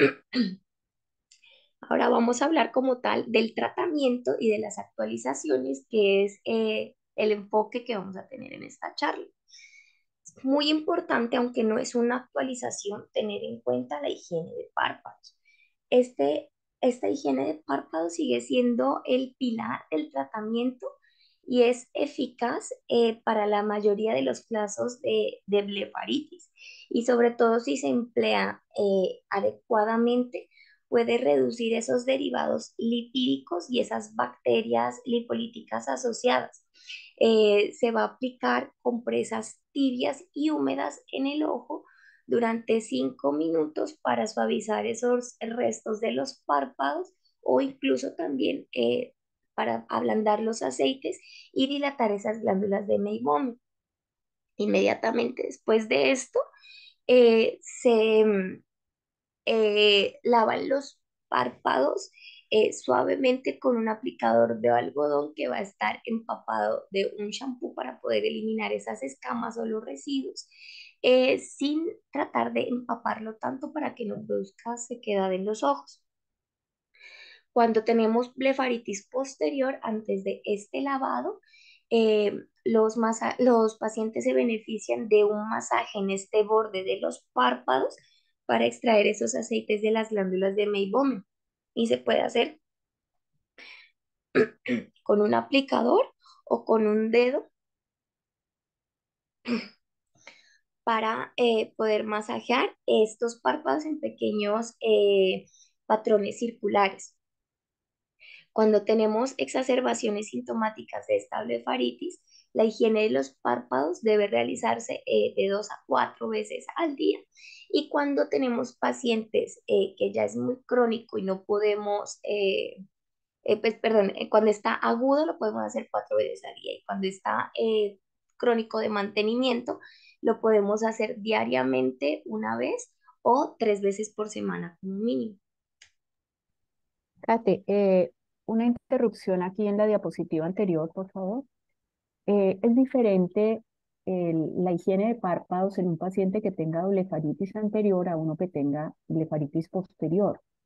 Ahora vamos a hablar como tal del tratamiento y de las actualizaciones, que es eh, el enfoque que vamos a tener en esta charla. Es muy importante, aunque no es una actualización, tener en cuenta la higiene de párpados. Este, esta higiene de párpados sigue siendo el pilar del tratamiento y es eficaz eh, para la mayoría de los casos de, de blefaritis y sobre todo si se emplea eh, adecuadamente puede reducir esos derivados lipídicos y esas bacterias lipolíticas asociadas. Eh, se va a aplicar compresas tibias y húmedas en el ojo durante cinco minutos para suavizar esos restos de los párpados o incluso también eh, para ablandar los aceites y dilatar esas glándulas de Meibomian. Inmediatamente después de esto, eh, se mm, eh, lavan los párpados eh, suavemente con un aplicador de algodón que va a estar empapado de un shampoo para poder eliminar esas escamas o los residuos, eh, sin tratar de empaparlo tanto para que no produzca sequedad en los ojos. Cuando tenemos blefaritis posterior, antes de este lavado, eh, los, masa- los pacientes se benefician de un masaje en este borde de los párpados para extraer esos aceites de las glándulas de Meibomian. Y se puede hacer con un aplicador o con un dedo para eh, poder masajear estos párpados en pequeños eh, patrones circulares. Cuando tenemos exacerbaciones sintomáticas de esta blefaritis, la higiene de los párpados debe realizarse eh, de dos a cuatro veces al día. Y cuando tenemos pacientes eh, que ya es muy crónico y no podemos, eh, eh, pues perdón, eh, cuando está agudo lo podemos hacer cuatro veces al día y cuando está eh, crónico de mantenimiento lo podemos hacer diariamente una vez o tres veces por semana como mínimo. Kate, eh, una interrupción aquí en la diapositiva anterior, por favor. Eh, es diferente el- la higiene de párpados en un paciente que tenga blefaritis anterior a uno que tenga blefaritis posterior.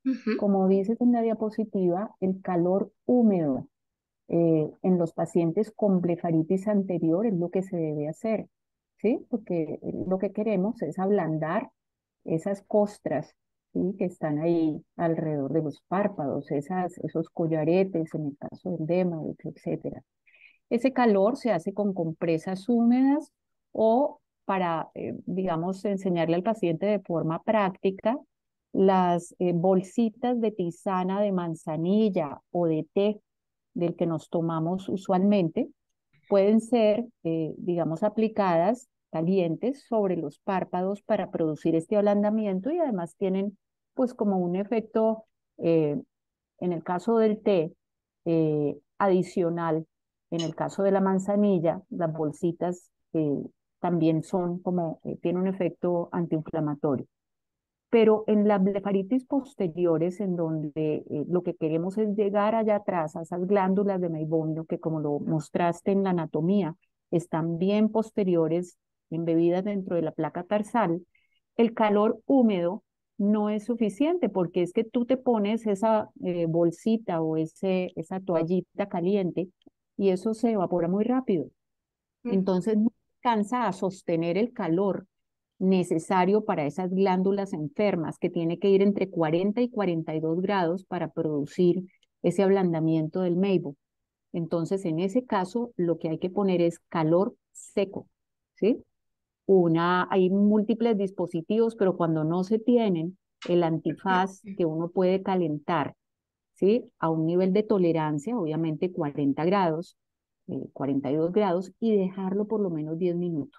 Ujú, Como dices en la diapositiva, el calor húmedo eh, en los pacientes con blefaritis anterior es lo que se debe hacer, ¿sí? Porque eh, lo que queremos es ablandar esas costras, ¿sí? Que están ahí alrededor de los párpados, esas, esos collaretes, en el caso del Demodex, etcétera. Ese calor se hace con compresas húmedas o para, eh, digamos, enseñarle al paciente de forma práctica las eh, bolsitas de tisana de manzanilla o de té del que nos tomamos usualmente pueden ser, eh, digamos, aplicadas calientes sobre los párpados para producir este ablandamiento y además tienen pues como un efecto, eh, en el caso del té, eh, adicional. En el caso de la manzanilla, las bolsitas eh, también son como, eh, tienen un efecto antiinflamatorio. Pero en las blefaritis posteriores, en donde eh, lo que queremos es llegar allá atrás, a esas glándulas de Meibomian, que como lo mostraste en la anatomía, están bien posteriores, embebidas dentro de la placa tarsal, el calor húmedo no es suficiente porque es que tú te pones esa eh, bolsita o ese, esa toallita caliente y eso se evapora muy rápido. ujú, Entonces no alcanza a sostener el calor necesario para esas glándulas enfermas, que tiene que ir entre cuarenta y cuarenta y dos grados para producir ese ablandamiento del meibo. Entonces, en ese caso, lo que hay que poner es calor seco, ¿sí? Una, hay múltiples dispositivos, pero cuando no se tienen, el antifaz que uno puede calentar, ¿sí? A un nivel de tolerancia, obviamente cuarenta grados, eh, cuarenta y dos grados, y dejarlo por lo menos diez minutos.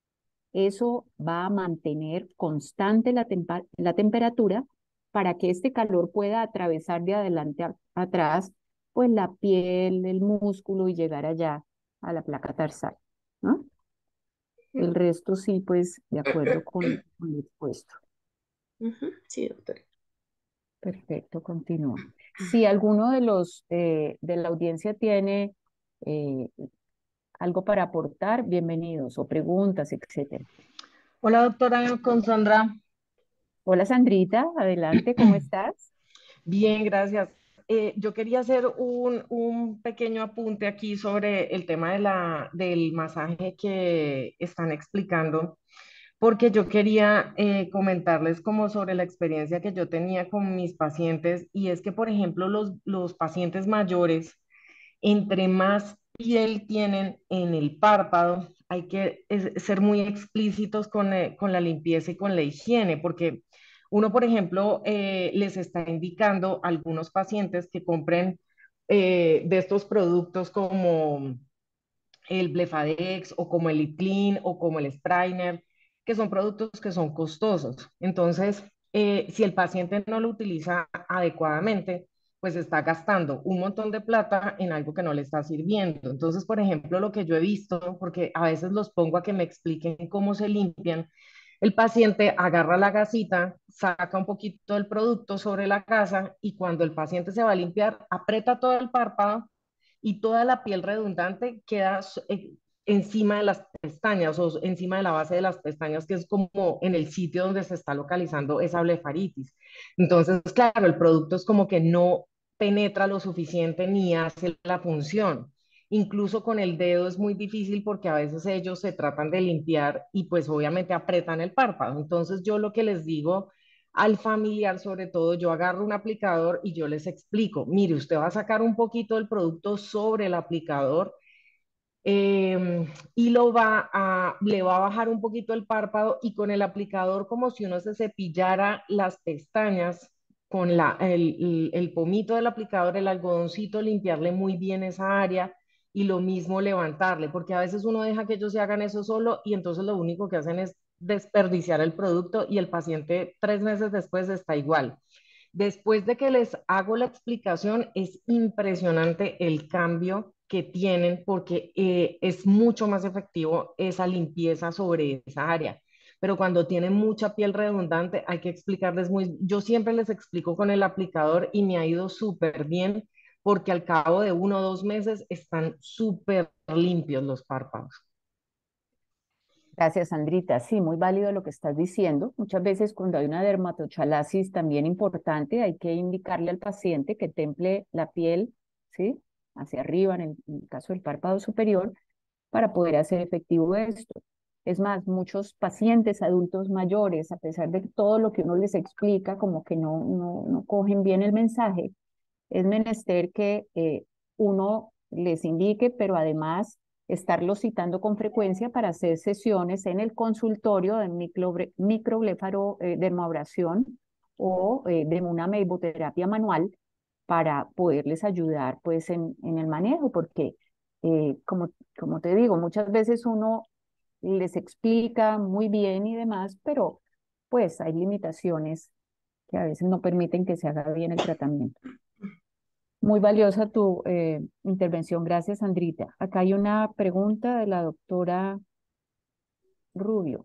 Eso va a mantener constante la, tempa- la temperatura para que este calor pueda atravesar de adelante a atrás, pues la piel, el músculo y llegar allá a la placa tarsal, ¿no? El resto sí, pues de acuerdo con, con lo expuesto. ujú. Sí, doctor. Perfecto, continúa. Si alguno de los eh, de la audiencia tiene eh, algo para aportar, bienvenidos, o preguntas, etcétera. Hola, doctora con Sandra. Hola Sandrita, adelante, ¿cómo estás? Bien, gracias. Eh, yo quería hacer un, un pequeño apunte aquí sobre el tema de la, del masaje que están explicando, porque yo quería eh, comentarles como sobre la experiencia que yo tenía con mis pacientes, y es que, por ejemplo, los, los pacientes mayores, entre más piel tienen en el párpado, hay que es- ser muy explícitos con, eh, con la limpieza y con la higiene, porque uno, por ejemplo, eh, les está indicando a algunos pacientes que compren eh, de estos productos como el Blefadex o como el Lip Clean o como el Sprainer, que son productos que son costosos. Entonces, eh, si el paciente no lo utiliza adecuadamente, pues está gastando un montón de plata en algo que no le está sirviendo. Entonces, por ejemplo, lo que yo he visto, porque a veces los pongo a que me expliquen cómo se limpian, el paciente agarra la gasita, saca un poquito del producto sobre la gasa y cuando el paciente se va a limpiar, aprieta todo el párpado y toda la piel redundante queda eh, encima de las pestañas o encima de la base de las pestañas, que es como en el sitio donde se está localizando esa blefaritis. Entonces, claro, el producto es como que no penetra lo suficiente ni hace la función. Incluso con el dedo es muy difícil porque a veces ellos se tratan de limpiar y pues obviamente apretan el párpado. Entonces yo lo que les digo al familiar, sobre todo, yo agarro un aplicador y yo les explico, mire, usted va a sacar un poquito del producto sobre el aplicador eh, y lo va a, le va a bajar un poquito el párpado y con el aplicador como si uno se cepillara las pestañas con la, el, el, el pomito del aplicador, el algodoncito, limpiarle muy bien esa área y lo mismo levantarle, porque a veces uno deja que ellos se hagan eso solo y entonces lo único que hacen es desperdiciar el producto y el paciente tres meses después está igual. Después de que les hago la explicación, es impresionante el cambio que tienen porque eh, es mucho más efectivo esa limpieza sobre esa área. Pero cuando tienen mucha piel redundante, hay que explicarles muy... Yo siempre les explico con el aplicador y me ha ido súper bien porque al cabo de uno o dos meses están súper limpios los párpados. Gracias, Sandrita. Sí, muy válido lo que estás diciendo. Muchas veces cuando hay una dermatochalasis también importante, hay que indicarle al paciente que temple la piel, ¿sí? Hacia arriba, en el, en el caso del párpado superior, para poder hacer efectivo esto. Es más, muchos pacientes adultos mayores, a pesar de todo lo que uno les explica, como que no, no, no cogen bien el mensaje, es menester que eh, uno les indique, pero además estarlos citando con frecuencia para hacer sesiones en el consultorio de microbre- microblefaro eh, dermoabrasión o eh, de una meiboterapia manual para poderles ayudar pues en, en el manejo, porque eh, como, como te digo, muchas veces uno les explica muy bien y demás, pero pues hay limitaciones que a veces no permiten que se haga bien el tratamiento. Muy valiosa tu eh, intervención, gracias, Sandrita. Acá hay una pregunta de la doctora Rubio.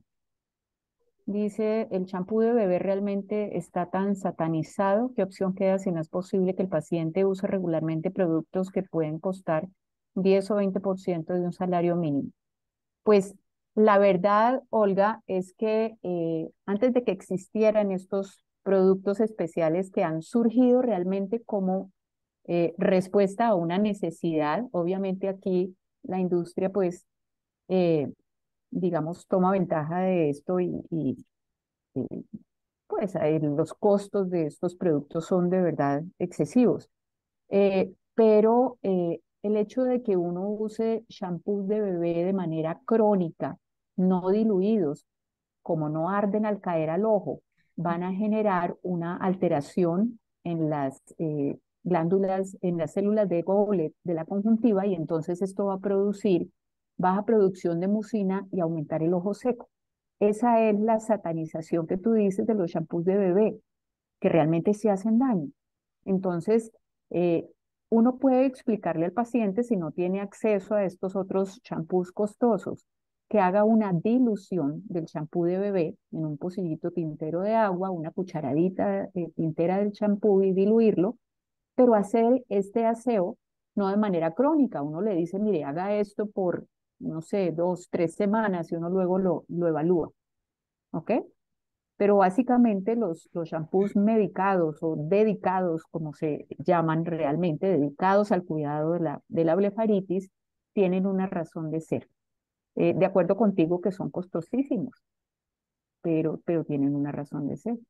Dice, ¿el champú de bebé realmente está tan satanizado? ¿Qué opción queda si no es posible que el paciente use regularmente productos que pueden costar diez o veinte por ciento de un salario mínimo? Pues la verdad, Olga, es que eh, antes de que existieran estos productos especiales que han surgido realmente como eh, respuesta a una necesidad. Obviamente aquí la industria, pues, eh, digamos, toma ventaja de esto y, y, eh, pues eh, los costos de estos productos son de verdad excesivos. Eh, pero eh, el hecho de que uno use shampoos de bebé de manera crónica, no diluidos, como no arden al caer al ojo, van a generar una alteración en las eh, glándulas, en las células de Goblet de la conjuntiva y entonces esto va a producir baja producción de mucina y aumentar el ojo seco. Esa es la satanización que tú dices de los shampoos de bebé, que realmente sí hacen daño. Entonces, eh, uno puede explicarle al paciente si no tiene acceso a estos otros champús costosos, que haga una dilución del champú de bebé en un pocillito tintero de agua, una cucharadita eh, tintera del champú y diluirlo, pero hacer este aseo no de manera crónica. Uno le dice, mire, haga esto por, no sé, dos, tres semanas y uno luego lo, lo evalúa. ¿Ok? Pero básicamente los, los shampoos medicados o dedicados, como se llaman realmente, dedicados al cuidado de la, de la blefaritis, tienen una razón de ser. Eh, de acuerdo contigo que son costosísimos, pero, pero tienen una razón de ser.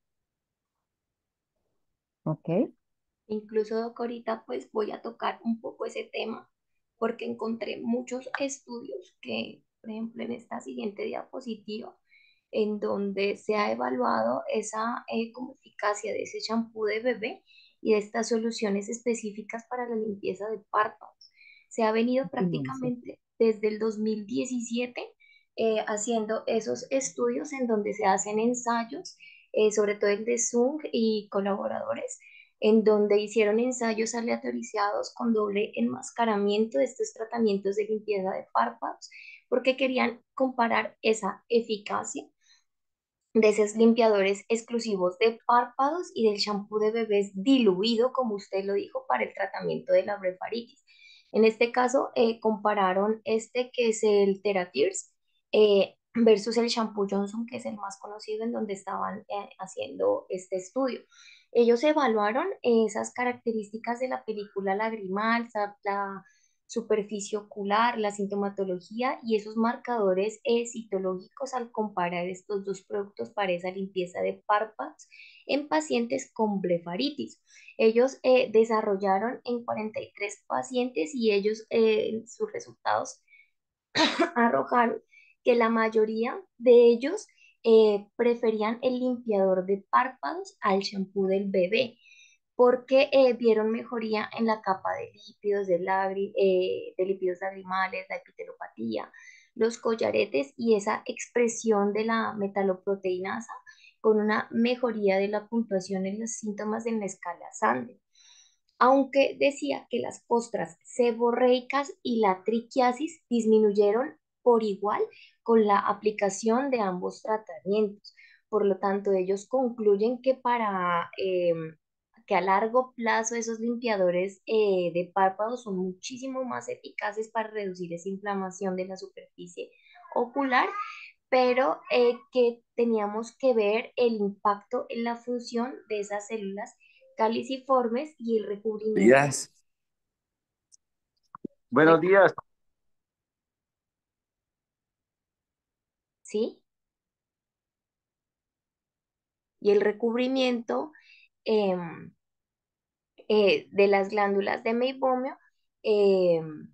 ¿Ok? Incluso, Doc, ahorita pues voy a tocar un poco ese tema porque encontré muchos estudios que, por ejemplo, en esta siguiente diapositiva, en donde se ha evaluado esa eh, como eficacia de ese champú de bebé y de estas soluciones específicas para la limpieza de párpados. Se ha venido Silencio. prácticamente desde el dos mil diecisiete eh, haciendo esos estudios en donde se hacen ensayos, eh, sobre todo el de Zung y colaboradores, en donde hicieron ensayos aleatorizados con doble enmascaramiento de estos tratamientos de limpieza de párpados, porque querían comparar esa eficacia de esos limpiadores exclusivos de párpados y del champú de bebés diluido, como usted lo dijo, para el tratamiento de la blefaritis. En este caso, eh, compararon este que es el Theratiers eh, versus el champú Johnson, que es el más conocido en donde estaban eh, haciendo este estudio. Ellos evaluaron esas características de la película lagrimal, la superficie ocular, la sintomatología y esos marcadores eh, citológicos al comparar estos dos productos para esa limpieza de párpados en pacientes con blefaritis. Ellos eh, desarrollaron en cuarenta y tres pacientes y ellos, eh, sus resultados arrojaron que la mayoría de ellos eh, preferían el limpiador de párpados al champú del bebé porque eh, vieron mejoría en la capa de lípidos, de, lagri- eh, de lípidos lagrimales, la epitelopatía, los collaretes y esa expresión de la metaloproteinasa con una mejoría de la puntuación en los síntomas en la escala Sander. Aunque decía que las costras seborreicas y la triquiasis disminuyeron por igual con la aplicación de ambos tratamientos. Por lo tanto, ellos concluyen que para eh, que a largo plazo esos limpiadores eh, de párpados son muchísimo más eficaces para reducir esa inflamación de la superficie ocular, pero eh, que teníamos que ver el impacto en la función de esas células caliciformes y el recubrimiento, Días. Buenos re- días. ¿sí? Y el recubrimiento em, eh, de las glándulas de meibomio em,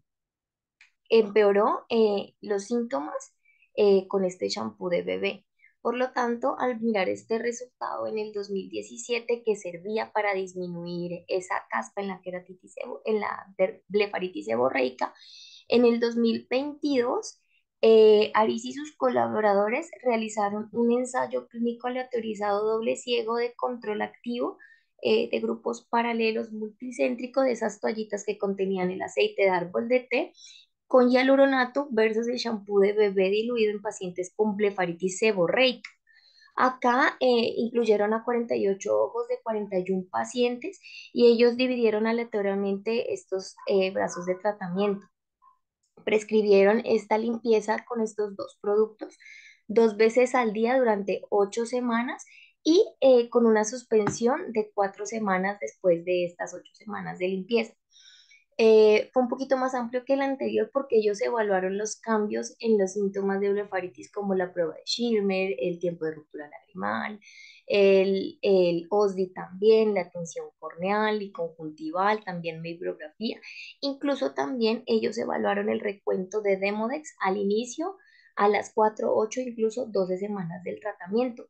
empeoró eh, los síntomas eh, con este champú de bebé. Por lo tanto, al mirar este resultado en el dos mil diecisiete que servía para disminuir esa caspa en la queratitis, sebo- en la der- blefaritis seborreica, en el dos mil veintidós, eh, Aris y sus colaboradores realizaron un ensayo clínico aleatorizado doble ciego de control activo eh, de grupos paralelos multicéntricos de esas toallitas que contenían el aceite de árbol de té con hialuronato versus el champú de bebé diluido en pacientes con blefaritis seborreica. Acá eh, incluyeron a cuarenta y ocho ojos de cuarenta y uno pacientes y ellos dividieron aleatoriamente estos eh, brazos de tratamiento. Prescribieron esta limpieza con estos dos productos dos veces al día durante ocho semanas y eh, con una suspensión de cuatro semanas después de estas ocho semanas de limpieza. Eh, fue un poquito más amplio que el anterior porque ellos evaluaron los cambios en los síntomas de blefaritis como la prueba de Schirmer, el tiempo de ruptura lagrimal, el, el O S D I también, la tensión corneal y conjuntival, también fibrografía. Incluso también ellos evaluaron el recuento de Demodex al inicio, a las cuatro, ocho, incluso doce semanas del tratamiento.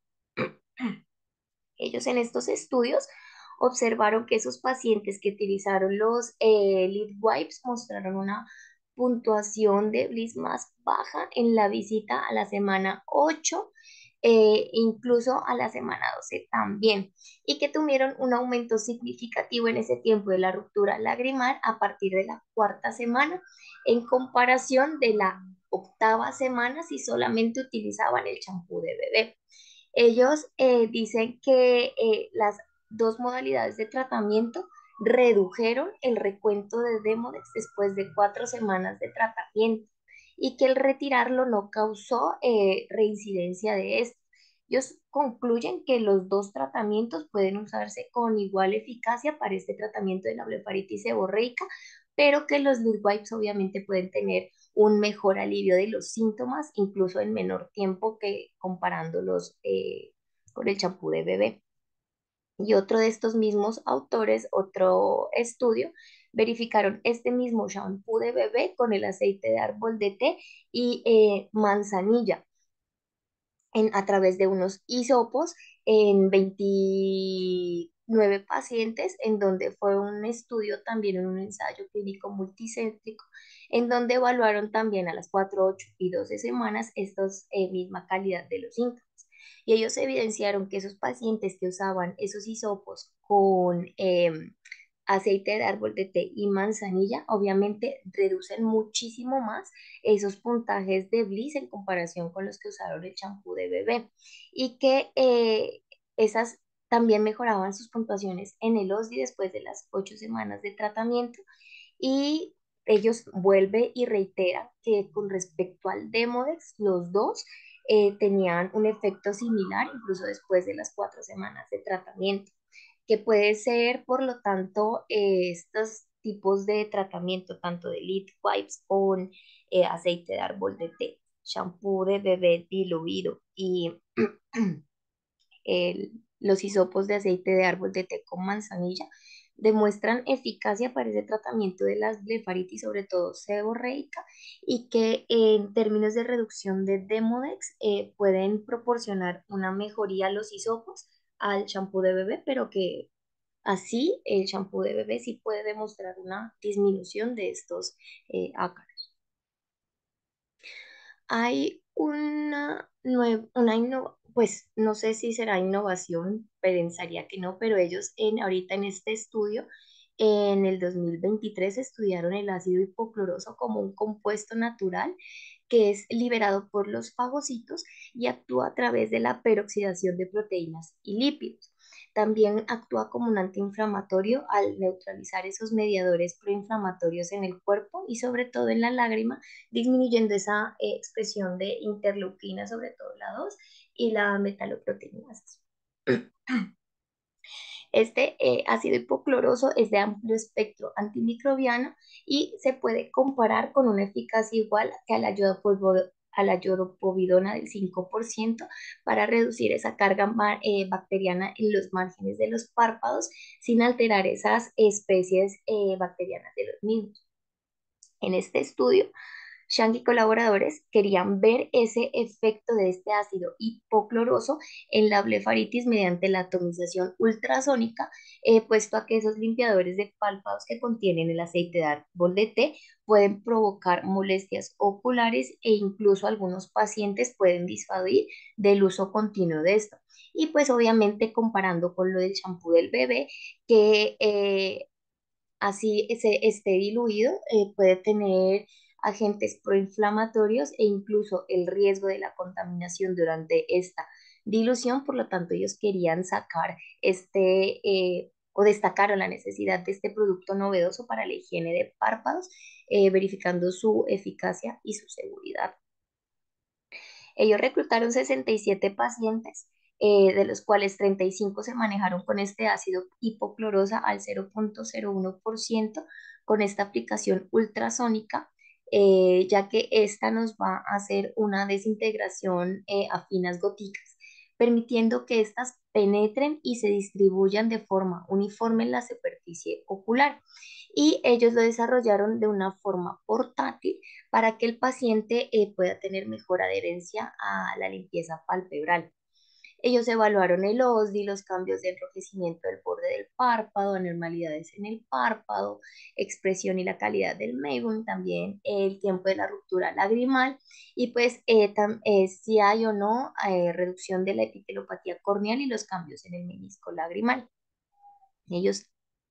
Ellos en estos estudios observaron que esos pacientes que utilizaron los eh, lead wipes mostraron una puntuación de Bliss más baja en la visita a la semana ocho, eh, incluso a la semana doce también, y que tuvieron un aumento significativo en ese tiempo de la ruptura lagrimal a partir de la cuarta semana, en comparación de la octava semana si solamente utilizaban el champú de bebé. Ellos eh, dicen que eh, las dos modalidades de tratamiento redujeron el recuento de Demodex después de cuatro semanas de tratamiento y que el retirarlo no causó eh, reincidencia de esto. Ellos concluyen que los dos tratamientos pueden usarse con igual eficacia para este tratamiento de la blefaritis seborreica, pero que los lead wipes obviamente pueden tener un mejor alivio de los síntomas, incluso en menor tiempo que comparándolos eh, con el champú de bebé. Y otro de estos mismos autores, otro estudio, verificaron este mismo champú de bebé con el aceite de árbol de té y eh, manzanilla en, a través de unos hisopos en veintinueve pacientes, en donde fue un estudio también en un ensayo clínico multicéntrico, en donde evaluaron también a las cuatro, ocho y doce semanas esta eh, misma calidad de los síntomas. Y ellos evidenciaron que esos pacientes que usaban esos hisopos con eh, aceite de árbol de té y manzanilla, obviamente reducen muchísimo más esos puntajes de Bliss en comparación con los que usaron el champú de bebé y que eh, esas también mejoraban sus puntuaciones en el O S D I después de las ocho semanas de tratamiento y ellos vuelve y reiteran que con respecto al Demodex, los dos eh, tenían un efecto similar incluso después de las cuatro semanas de tratamiento que puede ser, por lo tanto, eh, estos tipos de tratamiento, tanto de lead wipes con eh, aceite de árbol de té, shampoo de bebé diluido y el- los hisopos de aceite de árbol de té con manzanilla, demuestran eficacia para ese tratamiento de las blefaritis, sobre todo seborreica, y que en términos de reducción de Demodex eh, pueden proporcionar una mejoría a los hisopos al champú de bebé, pero que así, el champú de bebé sí puede demostrar una disminución de estos eh, ácaros. Hay una nueva, una inno- pues no sé si será innovación, pensaría que no, pero ellos en, ahorita en este estudio, en el dos mil veintitrés estudiaron el ácido hipocloroso como un compuesto natural que es liberado por los fagocitos y actúa a través de la peroxidación de proteínas y lípidos. También actúa como un antiinflamatorio al neutralizar esos mediadores proinflamatorios en el cuerpo y sobre todo en la lágrima, disminuyendo esa eh, expresión de interleuquina, sobre todo la dos y la metaloproteinasa. Este eh, ácido hipocloroso es de amplio espectro antimicrobiano y se puede comparar con una eficacia igual que a la yodopolvo- a la yodopovidona del cinco por ciento para reducir esa carga ma- eh, bacteriana en los márgenes de los párpados sin alterar esas especies eh, bacterianas de los mismos. En este estudio, Shang y colaboradores querían ver ese efecto de este ácido hipocloroso en la blefaritis mediante la atomización ultrasónica, eh, puesto a que esos limpiadores de párpados que contienen el aceite de árbol de té pueden provocar molestias oculares e incluso algunos pacientes pueden disuadir del uso continuo de esto. Y pues obviamente comparando con lo del champú del bebé, que eh, así ese, esté diluido, eh, puede tener agentes proinflamatorios e incluso el riesgo de la contaminación durante esta dilución. Por lo tanto, ellos querían sacar este eh, o destacaron la necesidad de este producto novedoso para la higiene de párpados, eh, verificando su eficacia y su seguridad. Ellos reclutaron sesenta y siete pacientes, eh, de los cuales treinta y cinco se manejaron con este ácido hipoclorosa al cero punto cero uno por ciento con esta aplicación ultrasónica, eh, ya que esta nos va a hacer una desintegración eh, a finas goticas, permitiendo que éstas penetren y se distribuyan de forma uniforme en la superficie ocular. Y ellos lo desarrollaron de una forma portátil para que el paciente eh, pueda tener mejor adherencia a la limpieza palpebral. Ellos evaluaron el O S D I, los cambios de enrojecimiento del borde del párpado, anormalidades en el párpado, expresión y la calidad del meibum, también el tiempo de la ruptura lagrimal y pues eh, tam- eh, si hay o no eh, reducción de la epitelopatía corneal y los cambios en el menisco lagrimal. Ellos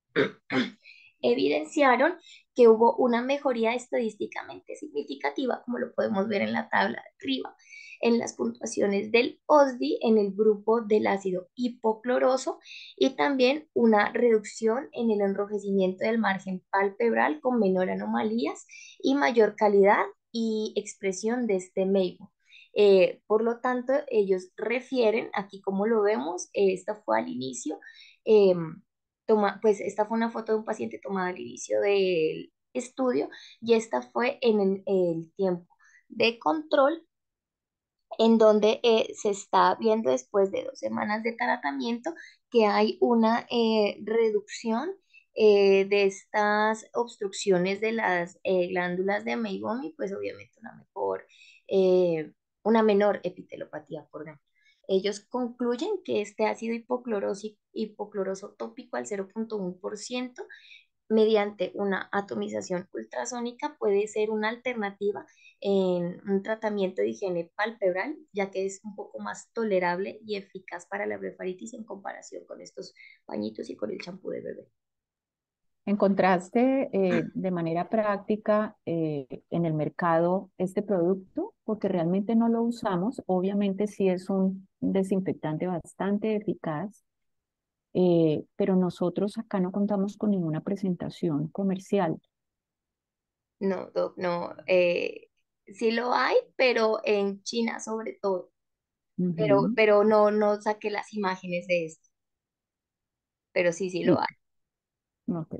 evidenciaron que hubo una mejoría estadísticamente significativa, como lo podemos ver en la tabla de arriba, en las puntuaciones del O S D I en el grupo del ácido hipocloroso y también una reducción en el enrojecimiento del margen palpebral con menor anomalías y mayor calidad y expresión de este meibum. Eh, por lo tanto, ellos refieren, aquí como lo vemos, eh, esta fue al inicio, eh, toma, pues esta fue una foto de un paciente tomada al inicio del estudio y esta fue en el, el tiempo de control en donde eh, se está viendo después de dos semanas de tratamiento que hay una eh, reducción eh, de estas obstrucciones de las eh, glándulas de Meibomi y pues obviamente una mejor, eh, una menor epitelopatía por dentro. Ellos concluyen que este ácido hipocloroso, hipocloroso tópico al cero punto uno por ciento mediante una atomización ultrasónica puede ser una alternativa en un tratamiento de higiene palpebral, ya que es un poco más tolerable y eficaz para la blefaritis en comparación con estos pañitos y con el champú de bebé. ¿Encontraste eh, de manera práctica eh, en el mercado este producto? Porque realmente no lo usamos. Obviamente sí es un desinfectante bastante eficaz, eh, pero nosotros acá no contamos con ninguna presentación comercial. No, doc, no, eh, sí lo hay, pero en China sobre todo, pero, Ujú. pero no, no saqué las imágenes de esto, pero sí, sí lo hay. Listo. Ok,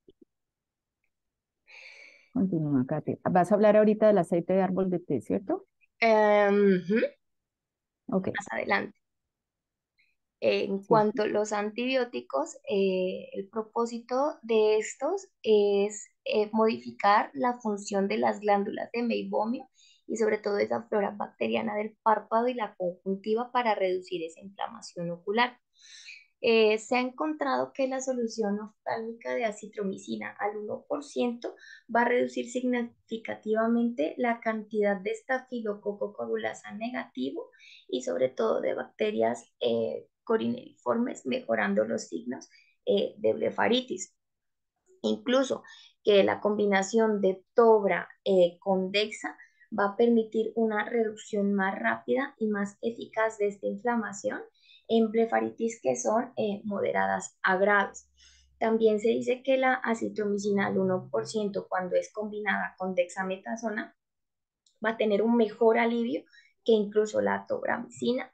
continúa, Kate. Vas a hablar ahorita del aceite de árbol de té, ¿cierto? Em, ujú, Ok, más adelante. En sí. cuanto a los antibióticos, eh, el propósito de estos es eh, modificar la función de las glándulas de meibomio y sobre todo esa flora bacteriana del párpado y la conjuntiva para reducir esa inflamación ocular. Eh, se ha encontrado que la solución oftálmica de acitromicina al uno por ciento va a reducir significativamente la cantidad de estafilococo coagulasa negativo y sobre todo de bacterias eh, corineliformes, mejorando los signos eh, de blefaritis. Incluso que la combinación de Tobra eh, con Dexa va a permitir una reducción más rápida y más eficaz de esta inflamación en blefaritis que son eh, moderadas a graves. También se dice que la acitromicina al uno por ciento cuando es combinada con dexametasona va a tener un mejor alivio que incluso la tobramicina,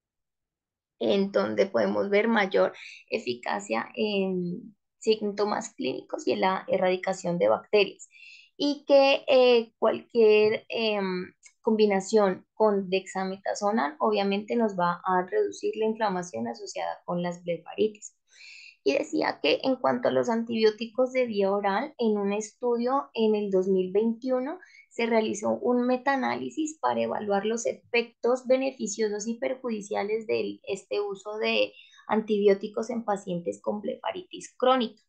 en donde podemos ver mayor eficacia en síntomas clínicos y en la erradicación de bacterias. Y que eh, cualquier eh, combinación con dexametasona obviamente nos va a reducir la inflamación asociada con las blefaritis. Y decía que en cuanto a los antibióticos de vía oral, en un estudio en el dos mil veintiuno se realizó un metaanálisis para evaluar los efectos beneficiosos y perjudiciales de este uso de antibióticos en pacientes con blefaritis crónica,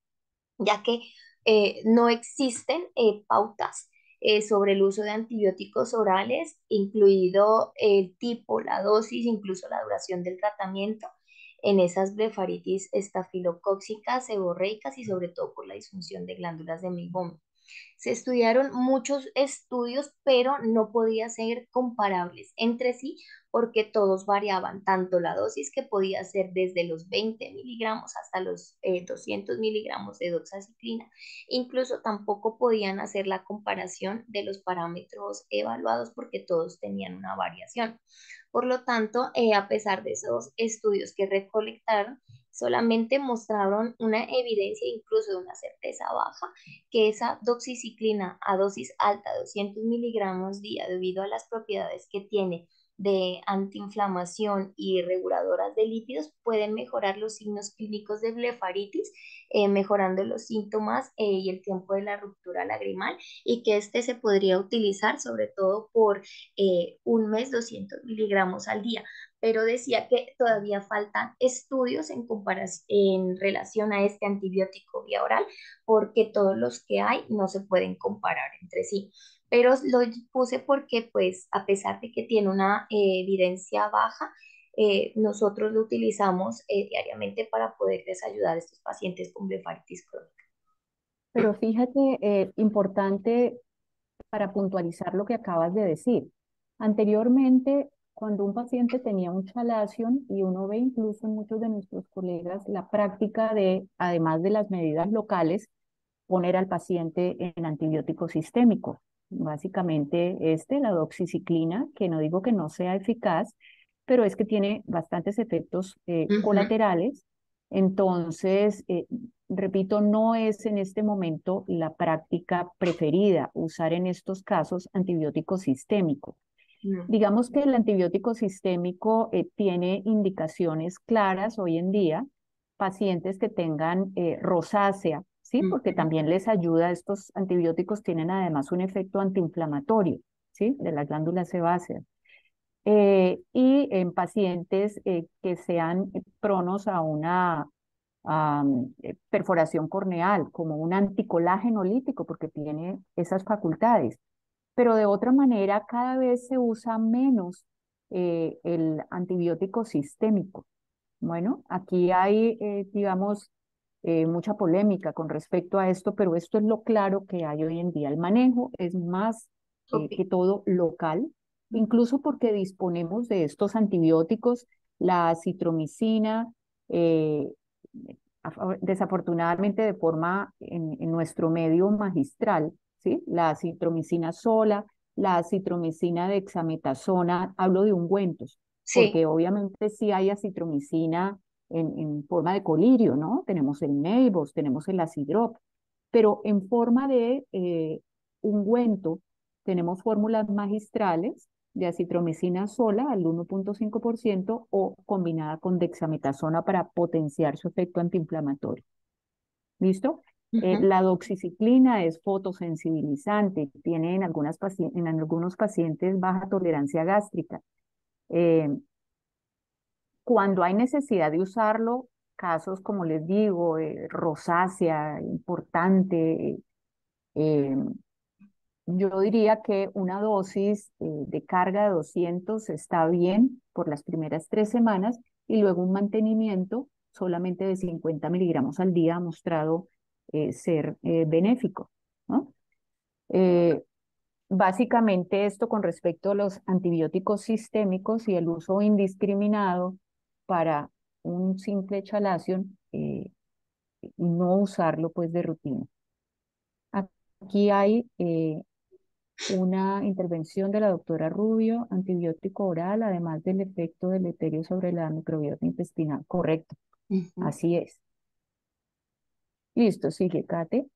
ya que eh, no existen eh, pautas eh, sobre el uso de antibióticos orales, incluido el tipo, la dosis, incluso la duración del tratamiento en esas blefaritis estafilocóxicas, seborreicas y sobre todo por la disfunción de glándulas de Meibomian. Se estudiaron muchos estudios, pero no podían ser comparables entre sí porque todos variaban, tanto la dosis que podía ser desde los veinte miligramos hasta los eh, doscientos miligramos de doxaciclina, incluso tampoco podían hacer la comparación de los parámetros evaluados porque todos tenían una variación. Por lo tanto, eh, a pesar de esos estudios que recolectaron, solamente mostraron una evidencia, incluso de una certeza baja, que esa doxiciclina a dosis alta, doscientos miligramos día, debido a las propiedades que tiene de antiinflamación y reguladoras de lípidos, pueden mejorar los signos clínicos de blefaritis, eh, mejorando los síntomas eh, y el tiempo de la ruptura lagrimal, y que este se podría utilizar sobre todo por eh, un mes, doscientos miligramos al día. Pero decía que todavía faltan estudios en comparación, en relación a este antibiótico vía oral, porque todos los que hay no se pueden comparar entre sí. Pero lo puse porque, pues, a pesar de que tiene una eh, evidencia baja, eh, nosotros lo utilizamos eh, diariamente para poderles ayudar a estos pacientes con blefaritis crónica. Pero fíjate, eh, importante para puntualizar lo que acabas de decir. Anteriormente, cuando un paciente tenía un chalazion, y uno ve incluso en muchos de nuestros colegas la práctica de, además de las medidas locales, poner al paciente en antibiótico sistémico. Básicamente este, la doxiciclina, que no digo que no sea eficaz, pero es que tiene bastantes efectos eh, Ujú. colaterales. Entonces, eh, repito, no es en este momento la práctica preferida usar en estos casos antibiótico sistémico. No. Digamos que el antibiótico sistémico eh, tiene indicaciones claras hoy en día, pacientes que tengan eh, rosácea, ¿sí? Porque Ujú. también les ayuda, estos antibióticos tienen además un efecto antiinflamatorio, ¿sí? De las glándulas sebáceas. Eh, y en pacientes eh, que sean pronos a una a, eh, perforación corneal, como un anticolágeno lítico, porque tiene esas facultades. Pero de otra manera, cada vez se usa menos eh, el antibiótico sistémico. Bueno, aquí hay, eh, digamos, eh, mucha polémica con respecto a esto, pero esto es lo claro que hay hoy en día. El manejo es más Ok. eh, que todo local, incluso porque disponemos de estos antibióticos, la citromicina, eh, af- desafortunadamente de forma en, en nuestro medio magistral, ¿sí? La citromicina sola, la citromicina de dexametasona, hablo de ungüentos, Sí. porque obviamente sí hay acitromicina en, en forma de colirio, ¿no? Tenemos el Neibos, tenemos el Acidrop, pero en forma de eh, ungüento tenemos fórmulas magistrales de acitromicina sola al uno punto cinco por ciento o combinada con dexametasona para potenciar su efecto antiinflamatorio. ¿Listo? Eh, Ujú. la doxiciclina es fotosensibilizante, tiene en, algunas paci- en algunos pacientes baja tolerancia gástrica. Eh, Cuando hay necesidad de usarlo, casos como les digo, eh, rosácea, importante, eh, yo diría que una dosis eh, de carga de doscientos está bien por las primeras tres semanas y luego un mantenimiento solamente de cincuenta miligramos al día ha mostrado eh, ser eh, benéfico, ¿no? Eh, Básicamente esto con respecto a los antibióticos sistémicos y el uso indiscriminado para un simple chalazion eh, y no usarlo pues de rutina. Aquí hay eh, una intervención de la doctora Rubio, antibiótico oral, además del efecto deleterio sobre la microbiota intestinal. Correcto, Ujú. así es. Listo, sigue, Kate.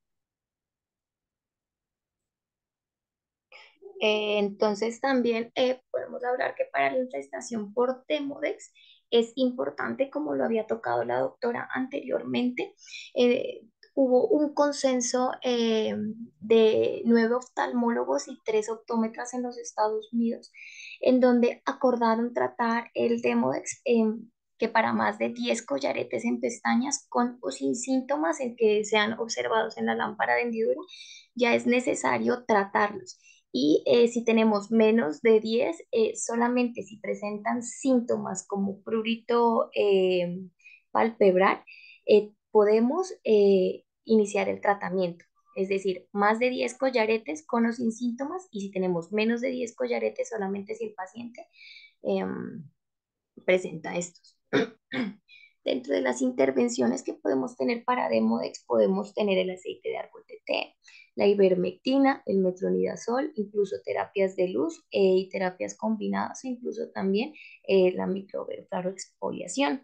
Eh, entonces también eh, podemos hablar que para la infestación por Demodex es importante, como lo había tocado la doctora anteriormente, eh, hubo un consenso eh, de nueve oftalmólogos y tres optómetras en los Estados Unidos, en donde acordaron tratar el Demodex, eh, que para más de diez collaretes en pestañas con o sin síntomas en que sean observados en la lámpara de hendidura, ya es necesario tratarlos. Y eh, si tenemos menos de diez, eh, solamente si presentan síntomas como prurito eh, palpebral, eh, podemos eh, iniciar el tratamiento. Es decir, más de diez collaretes con o sin síntomas, y si tenemos menos de diez collaretes, solamente si el paciente em, presenta estos. Dentro de las intervenciones que podemos tener para Demodex, podemos tener el aceite de árbol de té, la ivermectina, el metronidazol, incluso terapias de luz eh, y terapias combinadas, incluso también eh, la microexfoliación.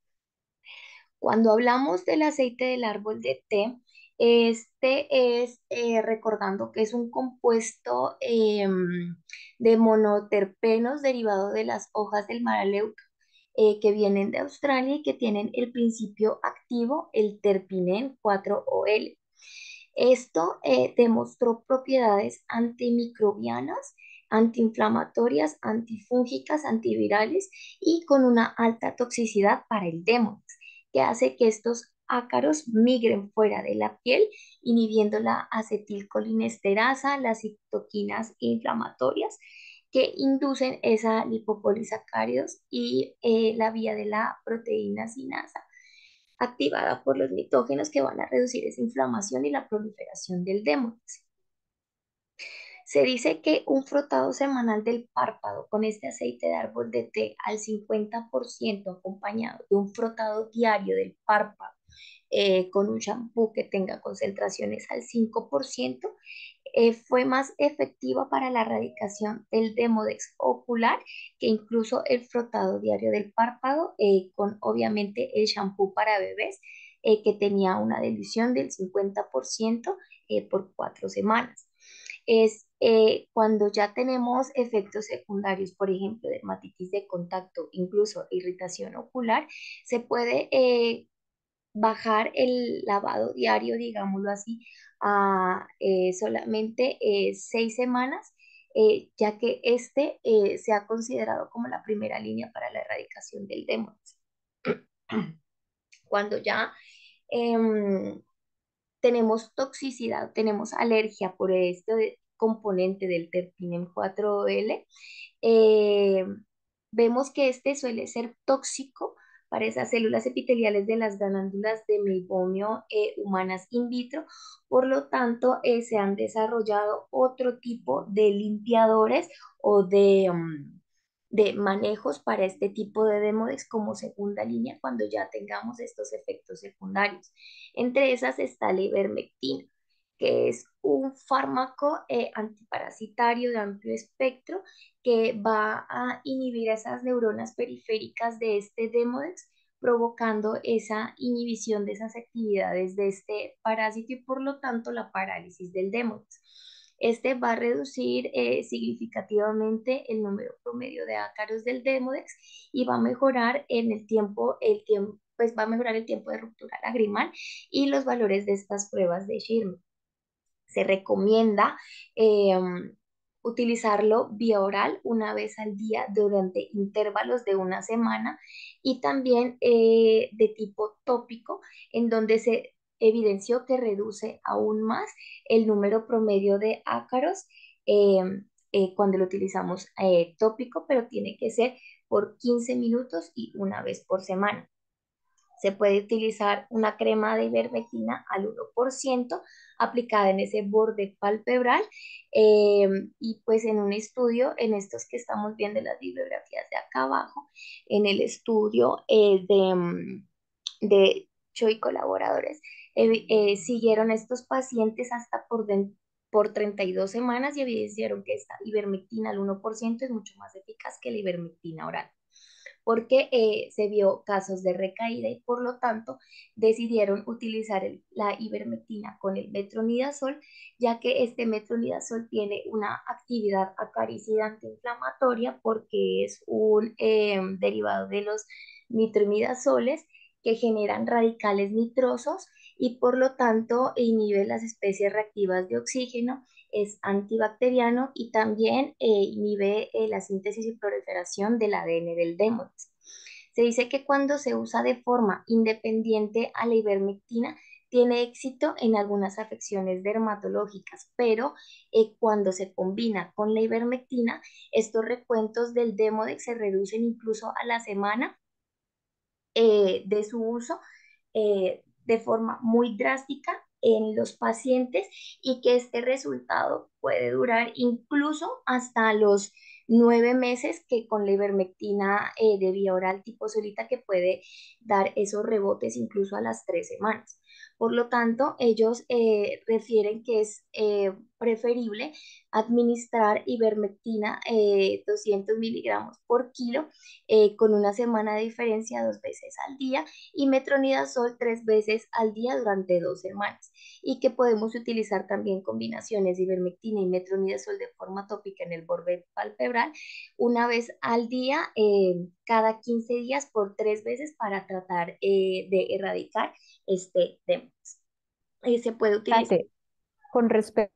Cuando hablamos del aceite del árbol de té, este es, eh, recordando que es un compuesto em, de monoterpenos derivado de las hojas del maraleuca, eh, que vienen de Australia y que tienen el principio activo, el terpinen cuatro O L. Esto eh, demostró propiedades antimicrobianas, antiinflamatorias, antifúngicas, antivirales y con una alta toxicidad para el Demodex, que hace que estos ácaros migren fuera de la piel, inhibiendo la acetilcolinesterasa, las citoquinas inflamatorias que inducen esa lipopolisacáridos y eh, la vía de la proteína sinasa activada por los mitógenos que van a reducir esa inflamación y la proliferación del Demodex. Se dice que un frotado semanal del párpado con este aceite de árbol de té al cincuenta por ciento acompañado de un frotado diario del párpado eh, con un shampoo que tenga concentraciones al cinco por ciento, eh, fue más efectiva para la erradicación del Demodex ocular que incluso el frotado diario del párpado, eh, con obviamente el shampoo para bebés, eh, que tenía una dilución del cincuenta por ciento eh, por cuatro semanas. Es eh, cuando ya tenemos efectos secundarios, por ejemplo, dermatitis de contacto, incluso irritación ocular, se puede eh, bajar el lavado diario, digámoslo así, a eh, solamente eh, seis semanas, eh, ya que este eh, se ha considerado como la primera línea para la erradicación del Demodex. Cuando ya em, tenemos toxicidad, tenemos alergia por este componente del terpinen cuatro L, eh, vemos que este suele ser tóxico para esas células epiteliales de las glándulas de meiomio eh, humanas in vitro. Por lo tanto, eh, se han desarrollado otro tipo de limpiadores o de, um, de manejos para este tipo de Demodex como segunda línea cuando ya tengamos estos efectos secundarios. Entre esas está la ivermectina, que es un fármaco eh, antiparasitario de amplio espectro que va a inhibir esas neuronas periféricas de este Demodex, provocando esa inhibición de esas actividades de este parásito y por lo tanto la parálisis del Demodex. Este va a reducir eh, significativamente el número promedio de ácaros del Demodex y va a mejorar en el tiempo, el tiempo, pues va a mejorar el tiempo de ruptura lagrimal y los valores de estas pruebas de Schirmer. Se recomienda eh, utilizarlo vía oral una vez al día durante intervalos de una semana y también eh, de tipo tópico, en donde se evidenció que reduce aún más el número promedio de ácaros eh, eh, cuando lo utilizamos eh, tópico, pero tiene que ser por quince minutos y una vez por semana. Se puede utilizar una crema de ivermectina al uno por ciento aplicada en ese borde palpebral eh, y pues en un estudio, en estos que estamos viendo las bibliografías de acá abajo, en el estudio eh, de, mm, de Choi y colaboradores, eh, eh, siguieron a estos pacientes hasta por, de- por treinta y dos semanas y evidenciaron que esta ivermectina al uno por ciento es mucho más eficaz que la ivermectina oral porque eh, se vio casos de recaída y por lo tanto decidieron utilizar el- la ivermectina con el metronidazol, ya que este metronidazol tiene una actividad acaricida antiinflamatoria porque es un eh, derivado de los nitroimidazoles que generan radicales nitrosos y por lo tanto inhibe las especies reactivas de oxígeno, es antibacteriano y también eh, inhibe eh, la síntesis y proliferación del A D N del Demodex. Se dice que cuando se usa de forma independiente a la ivermectina, tiene éxito en algunas afecciones dermatológicas, pero eh, cuando se combina con la ivermectina, estos recuentos del Demodex se reducen incluso a la semana eh, de su uso eh, de forma muy drástica en los pacientes y que este resultado puede durar incluso hasta los nueve meses que con la ivermectina eh, de vía oral tipo solita que puede dar esos rebotes incluso a las tres semanas. Por lo tanto, ellos eh, refieren que es eh, preferible administrar ivermectina eh, doscientos miligramos por kilo eh, con una semana de diferencia dos veces al día y metronidazol tres veces al día durante dos semanas y que podemos utilizar también combinaciones de ivermectina y metronidazol de forma tópica en el borde palpebral una vez al día, eh, cada quince días por tres veces para tratar eh, de erradicar este tema. Eh, se puede utilizar, Kate, con respecto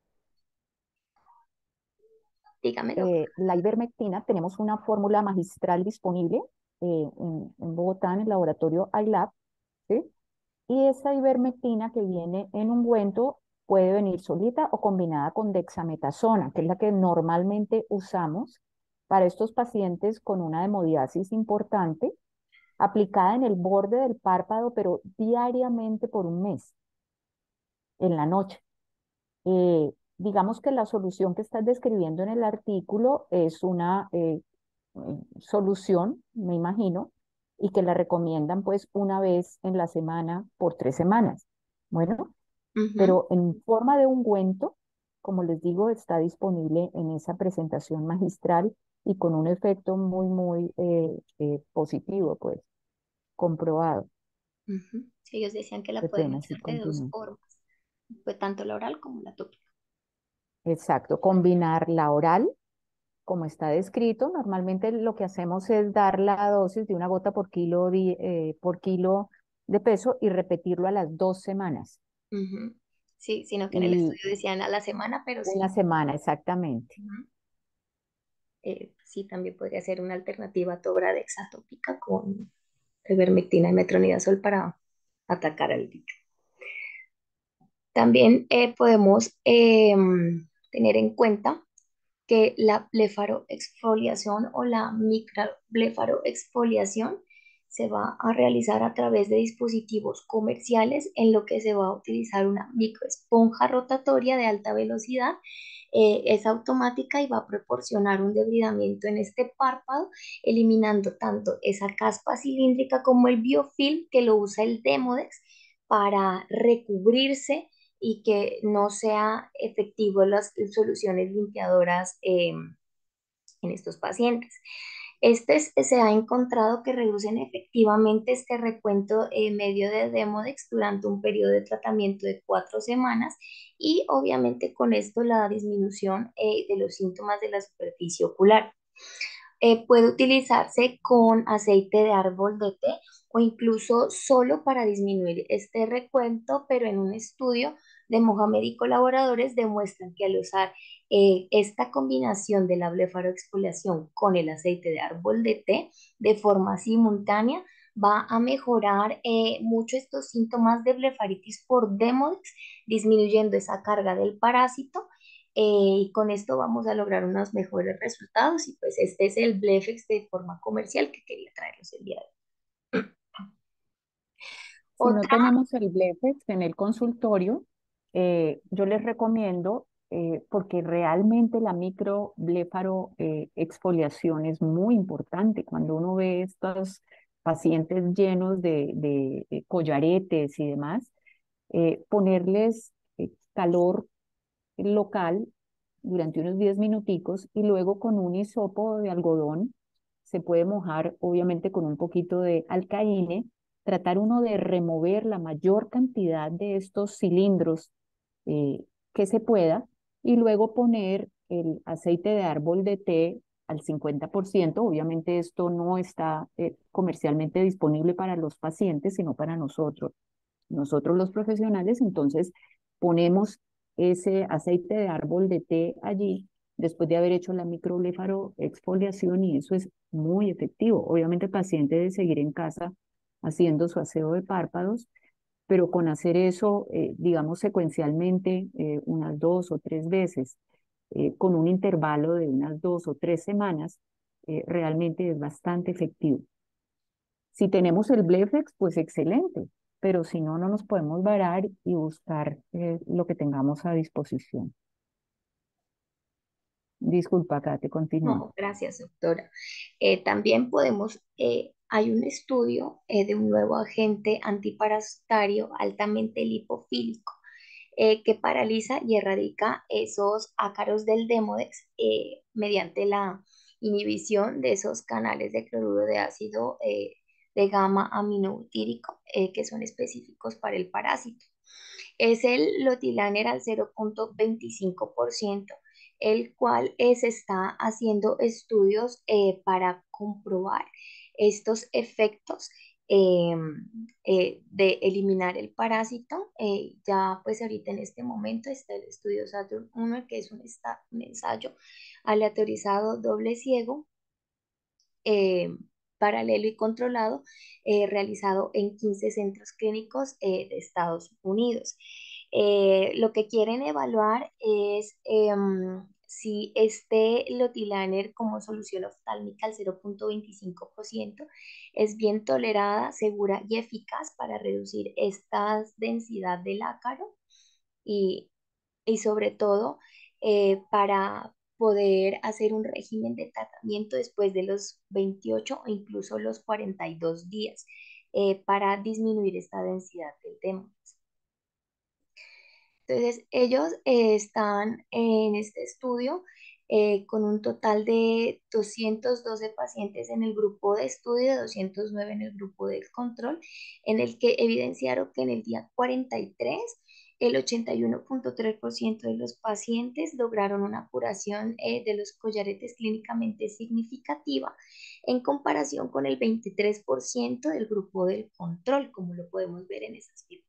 dígamelo. eh, la ivermectina, tenemos una fórmula magistral disponible eh, en, en Bogotá, en el laboratorio iLab, ¿sí? Y esa ivermectina que viene en ungüento puede venir solita o combinada con dexametasona, que es la que normalmente usamos para estos pacientes con una hemodiasis importante, aplicada en el borde del párpado, pero diariamente por un mes, en la noche. Eh, digamos que la solución que estás describiendo en el artículo es una eh, eh, solución, me imagino, y que la recomiendan pues una vez en la semana por tres semanas. Bueno, Ujú, pero en forma de ungüento, como les digo, está disponible en esa presentación magistral y con un efecto muy, muy eh, eh, positivo, pues, comprobado. ujú. Sí, ellos decían que la Qué pueden pena, si usar de dos continúo. formas, pues tanto la oral como la tópica. Exacto, combinar la oral como está descrito, normalmente lo que hacemos es dar la dosis de una gota por kilo, di- eh, por kilo de peso y repetirlo a las dos semanas. Ujú. Sí, sino que en el Y estudio decían a la semana, pero una sí. semana exactamente. Ujú. Eh, sí, también podría ser una alternativa a Tobradex atópica con ivermectina y metronidazol para atacar al bicho. También eh, podemos em, tener en cuenta que la blefaroexfoliación o la microblefaroexfoliación se va a realizar a través de dispositivos comerciales en lo que se va a utilizar una microesponja rotatoria de alta velocidad. Eh, es automática y va a proporcionar un debridamiento en este párpado, eliminando tanto esa caspa cilíndrica como el biofilm que lo usa el Demodex para recubrirse y que no sea efectivo las soluciones limpiadoras eh, en estos pacientes. Este es- se ha encontrado que reducen efectivamente este recuento eh, medio de Demodex durante un periodo de tratamiento de cuatro semanas y obviamente con esto la disminución eh, de los síntomas de la superficie ocular. Eh, puede utilizarse con aceite de árbol de té o incluso solo para disminuir este recuento, pero en un estudio de Mohamed y colaboradores demuestran que al usar eh, esta combinación de la blefaroexfoliación con el aceite de árbol de té de forma simultánea, va a mejorar eh, mucho estos síntomas de blefaritis por Demodex, disminuyendo esa carga del parásito eh, y con esto vamos a lograr unos mejores resultados y pues este es el Blefex de forma comercial que quería traerlos el día de hoy. Si no Otra, tenemos el Blefex en el consultorio, eh, yo les recomiendo, eh, porque realmente la microblefaro eh, exfoliación es muy importante. Cuando uno ve estos pacientes llenos de, de, eh, collaretes y demás, eh, ponerles eh, calor local durante unos diez minuticos y luego con un hisopo de algodón se puede mojar, obviamente con un poquito de alcaíne, tratar uno de remover la mayor cantidad de estos cilindros eh, que se pueda y luego poner el aceite de árbol de té al cincuenta por ciento. Obviamente esto no está eh, comercialmente disponible para los pacientes, sino para nosotros nosotros los profesionales. Entonces ponemos ese aceite de árbol de té allí después de haber hecho la microblefaro exfoliación y eso es muy efectivo. Obviamente el paciente debe seguir en casa haciendo su aseo de párpados, pero con hacer eso, eh, digamos, secuencialmente, eh, unas dos o tres veces, eh, con un intervalo de unas dos o tres semanas, eh, realmente es bastante efectivo. Si tenemos el Blefex, pues excelente, pero si no, no nos podemos varar y buscar eh, lo que tengamos a disposición. Disculpa, acá te continúo. no, gracias, doctora. Eh, también podemos, eh, hay un estudio eh, de un nuevo agente antiparasitario altamente lipofílico eh, que paraliza y erradica esos ácaros del Demodex eh, mediante la inhibición de esos canales de cloruro de ácido eh, de gamma aminobutírico eh, que son específicos para el parásito. Es el lotilaner al cero punto veinticinco por ciento, el cual eh, se está haciendo estudios eh, para comprobar estos efectos eh, eh, de eliminar el parásito. Eh, ya pues ahorita en este momento está el estudio Saturn uno, que es un, esta- un ensayo aleatorizado doble ciego, eh, paralelo y controlado, eh, realizado en quince centros clínicos eh, de Estados Unidos. Eh, lo que quieren evaluar es em, si este lotilaner como solución oftálmica al cero punto veinticinco por ciento es bien tolerada, segura y eficaz para reducir esta densidad del ácaro y, y sobre todo eh, para poder hacer un régimen de tratamiento después de los veintiocho o incluso los cuarenta y dos días eh, para disminuir esta densidad del tema. Entonces, ellos eh, están en este estudio eh, con un total de doscientos doce pacientes en el grupo de estudio, doscientos nueve en el grupo del control, en el que evidenciaron que en el día cuarenta y tres, el ochenta y uno punto tres por ciento de los pacientes lograron una curación eh, de los collaretes clínicamente significativa en comparación con el veintitrés por ciento del grupo del control, como lo podemos ver en esas figuras.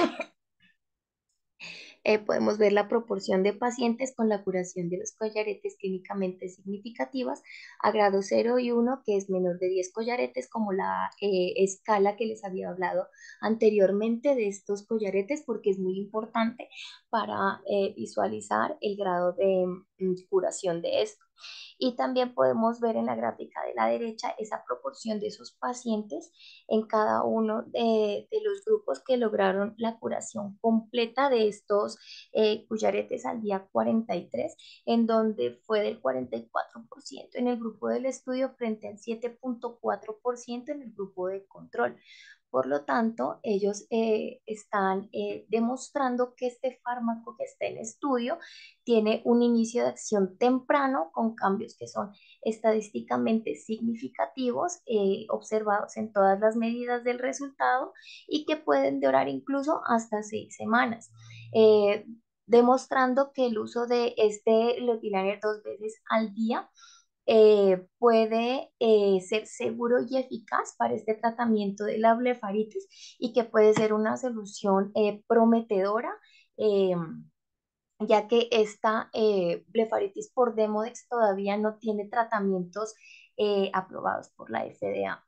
Eh, podemos ver la proporción de pacientes con la curación de los collaretes clínicamente significativas a grado cero y uno, que es menor de diez collaretes, como la eh, escala que les había hablado anteriormente de estos collaretes, porque es muy importante para eh, visualizar el grado de mm, curación de esto. Y también podemos ver en la gráfica de la derecha esa proporción de esos pacientes en cada uno de, de los grupos que lograron la curación completa de estos eh, collaretes al día cuarenta y tres, en donde fue del cuarenta y cuatro por ciento en el grupo del estudio frente al siete punto cuatro por ciento en el grupo de control. Por lo tanto, ellos eh, están eh, demostrando que este fármaco que está en estudio tiene un inicio de acción temprano con cambios que son estadísticamente significativos, eh, observados en todas las medidas del resultado y que pueden durar incluso hasta seis semanas. Eh, demostrando que el uso de este lotilaner dos veces al día eh, puede eh, ser seguro y eficaz para este tratamiento de la blefaritis y que puede ser una solución eh, prometedora, eh, ya que esta eh, blefaritis por Demodex todavía no tiene tratamientos eh, aprobados por la F D A.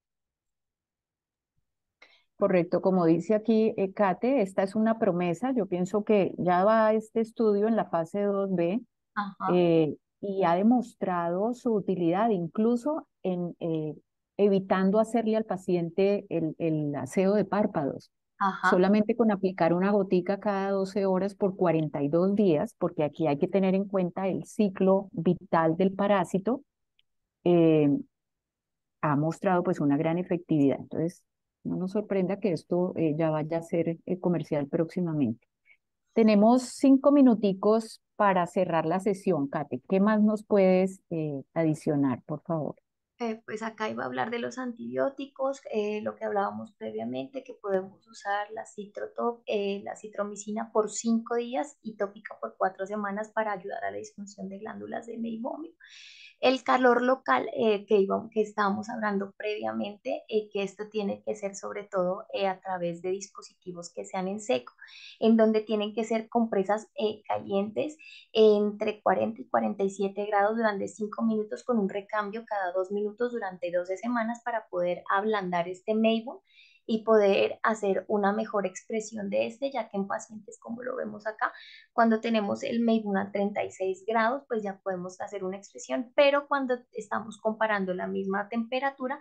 Correcto, como dice aquí eh, Kate, esta es una promesa. Yo pienso que ya va este estudio en la fase dos B Ajá. eh, y ha demostrado su utilidad incluso en eh, evitando hacerle al paciente el, el aseo de párpados. Ajá. Solamente con aplicar una gotica cada doce horas por cuarenta y dos días, porque aquí hay que tener en cuenta el ciclo vital del parásito, eh, ha mostrado pues una gran efectividad. Entonces, no nos sorprenda que esto eh, ya vaya a ser eh, comercial próximamente. Tenemos cinco minuticos para cerrar la sesión, Kate. ¿Qué más nos puedes eh, adicionar, por favor? Eh, pues acá iba a hablar de los antibióticos, eh, lo que hablábamos previamente, que podemos usar la citrotop, eh, la citromicina por cinco días y tópica por cuatro semanas para ayudar a la disfunción de glándulas de meibomio. El calor local eh, que, íbamos, que estábamos hablando previamente, eh, que esto tiene que ser sobre todo eh, a través de dispositivos que sean en seco, en donde tienen que ser compresas eh, calientes entre cuarenta y cuarenta y siete grados durante cinco minutos con un recambio cada dos minutos durante doce semanas para poder ablandar este Maybon y poder hacer una mejor expresión de este, ya que en pacientes como lo vemos acá, cuando tenemos el Maybon a treinta y seis grados, pues ya podemos hacer una expresión, pero cuando estamos comparando la misma temperatura,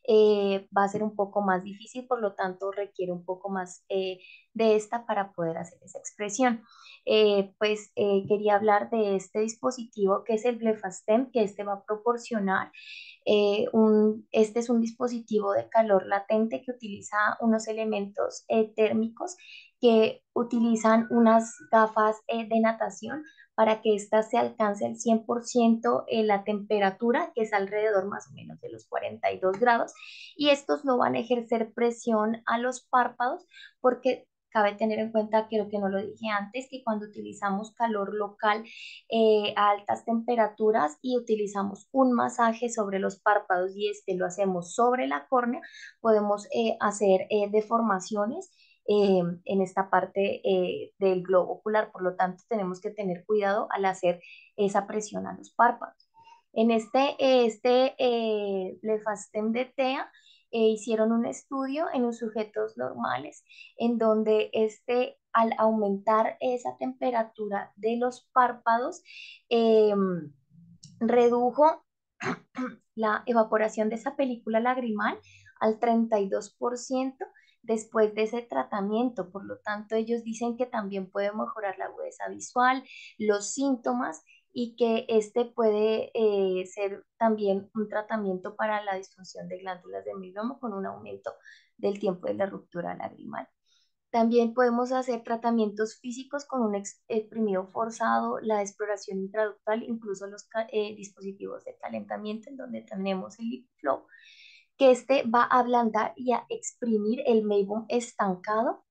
eh, va a ser un poco más difícil, por lo tanto requiere un poco más eh, de esta para poder hacer esa expresión. Eh, pues eh, quería hablar de este dispositivo que es el Blefastem, que este va a proporcionar eh, un, este es un dispositivo de calor latente que utiliza unos elementos eh, térmicos que utilizan unas gafas eh, de natación para que ésta se alcance al cien por ciento en la temperatura, que es alrededor más o menos de los cuarenta y dos grados, y estos no van a ejercer presión a los párpados porque cabe tener en cuenta, creo que no lo dije antes, que cuando utilizamos calor local eh, a altas temperaturas y utilizamos un masaje sobre los párpados y este lo hacemos sobre la córnea, podemos eh, hacer eh, deformaciones eh, en esta parte eh, del globo ocular. Por lo tanto, tenemos que tener cuidado al hacer esa presión a los párpados. En este, este eh, Blefastem de TEA eh, hicieron un estudio en los sujetos normales en donde este, al aumentar esa temperatura de los párpados, eh, redujo la evaporación de esa película lagrimal al treinta y dos por ciento después de ese tratamiento. Por lo tanto, ellos dicen que también puede mejorar la agudeza visual, los síntomas y que este puede eh, ser también un tratamiento para la disfunción de glándulas de meiboma con un aumento del tiempo de la ruptura lagrimal. También podemos hacer tratamientos físicos con un exprimido forzado, la exploración intraductal, incluso los eh, dispositivos de calentamiento, en donde tenemos el Lip Flow, que este va a ablandar y a exprimir el meibum estancado,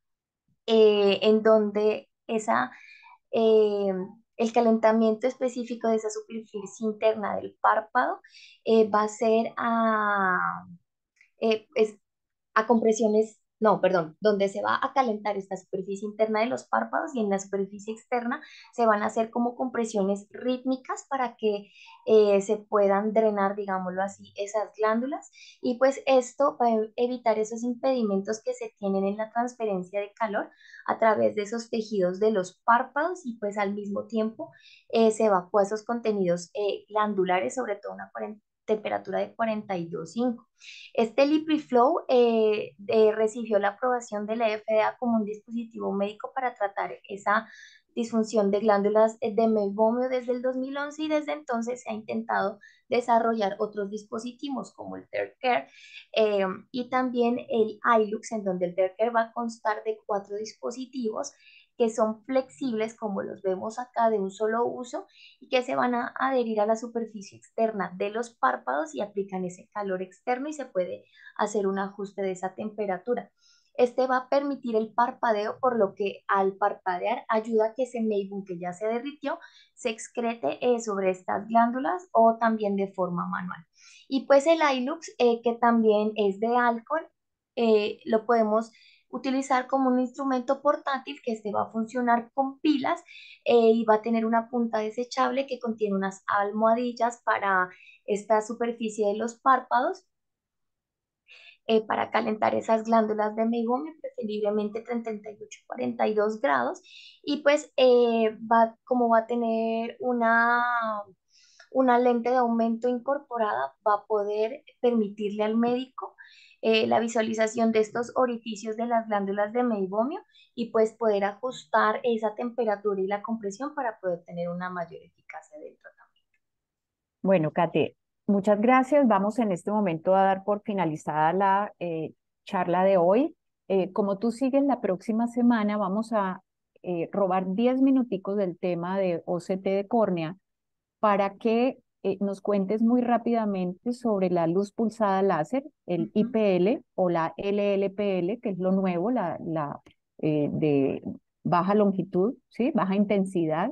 eh, en donde esa, eh, el calentamiento específico de esa superficie interna del párpado eh, va a ser a, eh, es, a compresiones, no, perdón, donde se va a calentar esta superficie interna de los párpados y en la superficie externa se van a hacer como compresiones rítmicas para que eh, se puedan drenar, digámoslo así, esas glándulas y pues esto va a evitar esos impedimentos que se tienen en la transferencia de calor a través de esos tejidos de los párpados y pues al mismo tiempo eh, se evacúa esos contenidos eh, glandulares, sobre todo una temperatura de cuarenta y dos punto cinco. Este LipiFlow eh, eh, recibió la aprobación de la F D A como un dispositivo médico para tratar esa disfunción de glándulas de meibomio desde el dos mil once y desde entonces se ha intentado desarrollar otros dispositivos como el TearCare eh, y también el iLux, en donde el TearCare va a constar de cuatro dispositivos que son flexibles, como los vemos acá, de un solo uso y que se van a adherir a la superficie externa de los párpados y aplican ese calor externo y se puede hacer un ajuste de esa temperatura. Este va a permitir el parpadeo, por lo que al parpadear ayuda a que ese meibum que ya se derritió se excrete eh, sobre estas glándulas o también de forma manual. Y pues el iLux, eh, que también es de alcohol, eh, lo podemos utilizar como un instrumento portátil que este va a funcionar con pilas eh, y va a tener una punta desechable que contiene unas almohadillas para esta superficie de los párpados eh, para calentar esas glándulas de meibomio, preferiblemente treinta y ocho a cuarenta y dos grados, y pues eh, va, como va a tener una, una lente de aumento incorporada va a poder permitirle al médico eh, la visualización de estos orificios de las glándulas de meibomio y pues poder ajustar esa temperatura y la compresión para poder tener una mayor eficacia del tratamiento. Bueno, Kate, muchas gracias. Vamos en este momento a dar por finalizada la eh, charla de hoy. Eh, como tú sigues la próxima semana, vamos a eh, robar diez minuticos del tema de O C T de córnea para que eh, nos cuentes muy rápidamente sobre la luz pulsada láser, el Ujú. I P L o la L L P L, que es lo nuevo, la, la eh, de baja longitud, ¿sí? Baja intensidad,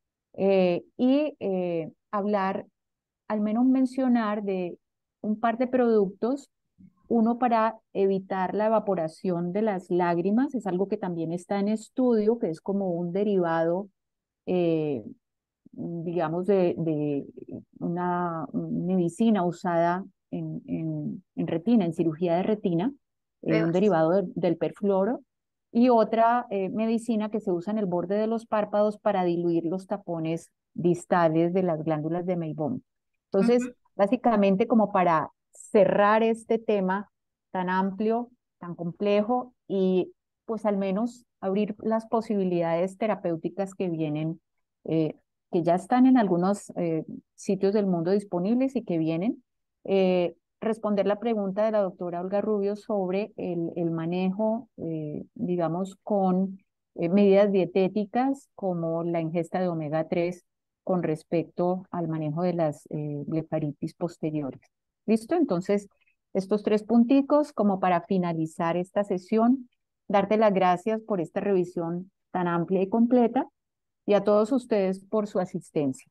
eh, y eh, hablar, al menos mencionar de un par de productos, uno para evitar la evaporación de las lágrimas, es algo que también está en estudio, que es como un derivado eh, digamos, de, de una medicina usada en, en, en retina, en cirugía de retina, eh, un Pruebas. derivado del, del perfluoro, y otra eh, medicina que se usa en el borde de los párpados para diluir los tapones distales de las glándulas de Meibomian. Entonces, Ujú. básicamente como para cerrar este tema tan amplio, tan complejo y pues al menos abrir las posibilidades terapéuticas que vienen eh, que ya están en algunos eh, sitios del mundo disponibles y que vienen. Eh, responder la pregunta de la doctora Olga Rubio sobre el, el manejo, eh, digamos, con eh, medidas dietéticas como la ingesta de omega tres con respecto al manejo de las eh, blefaritis posteriores. ¿Listo? Entonces, estos tres punticos como para finalizar esta sesión, darte las gracias por esta revisión tan amplia y completa y a todos ustedes por su asistencia.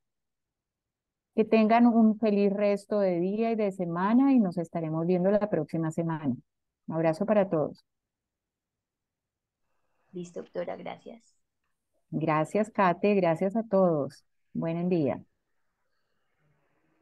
Que tengan un feliz resto de día y de semana y nos estaremos viendo la próxima semana. Un abrazo para todos. Listo, doctora, gracias. Gracias, Kate. Gracias a todos. Buen día.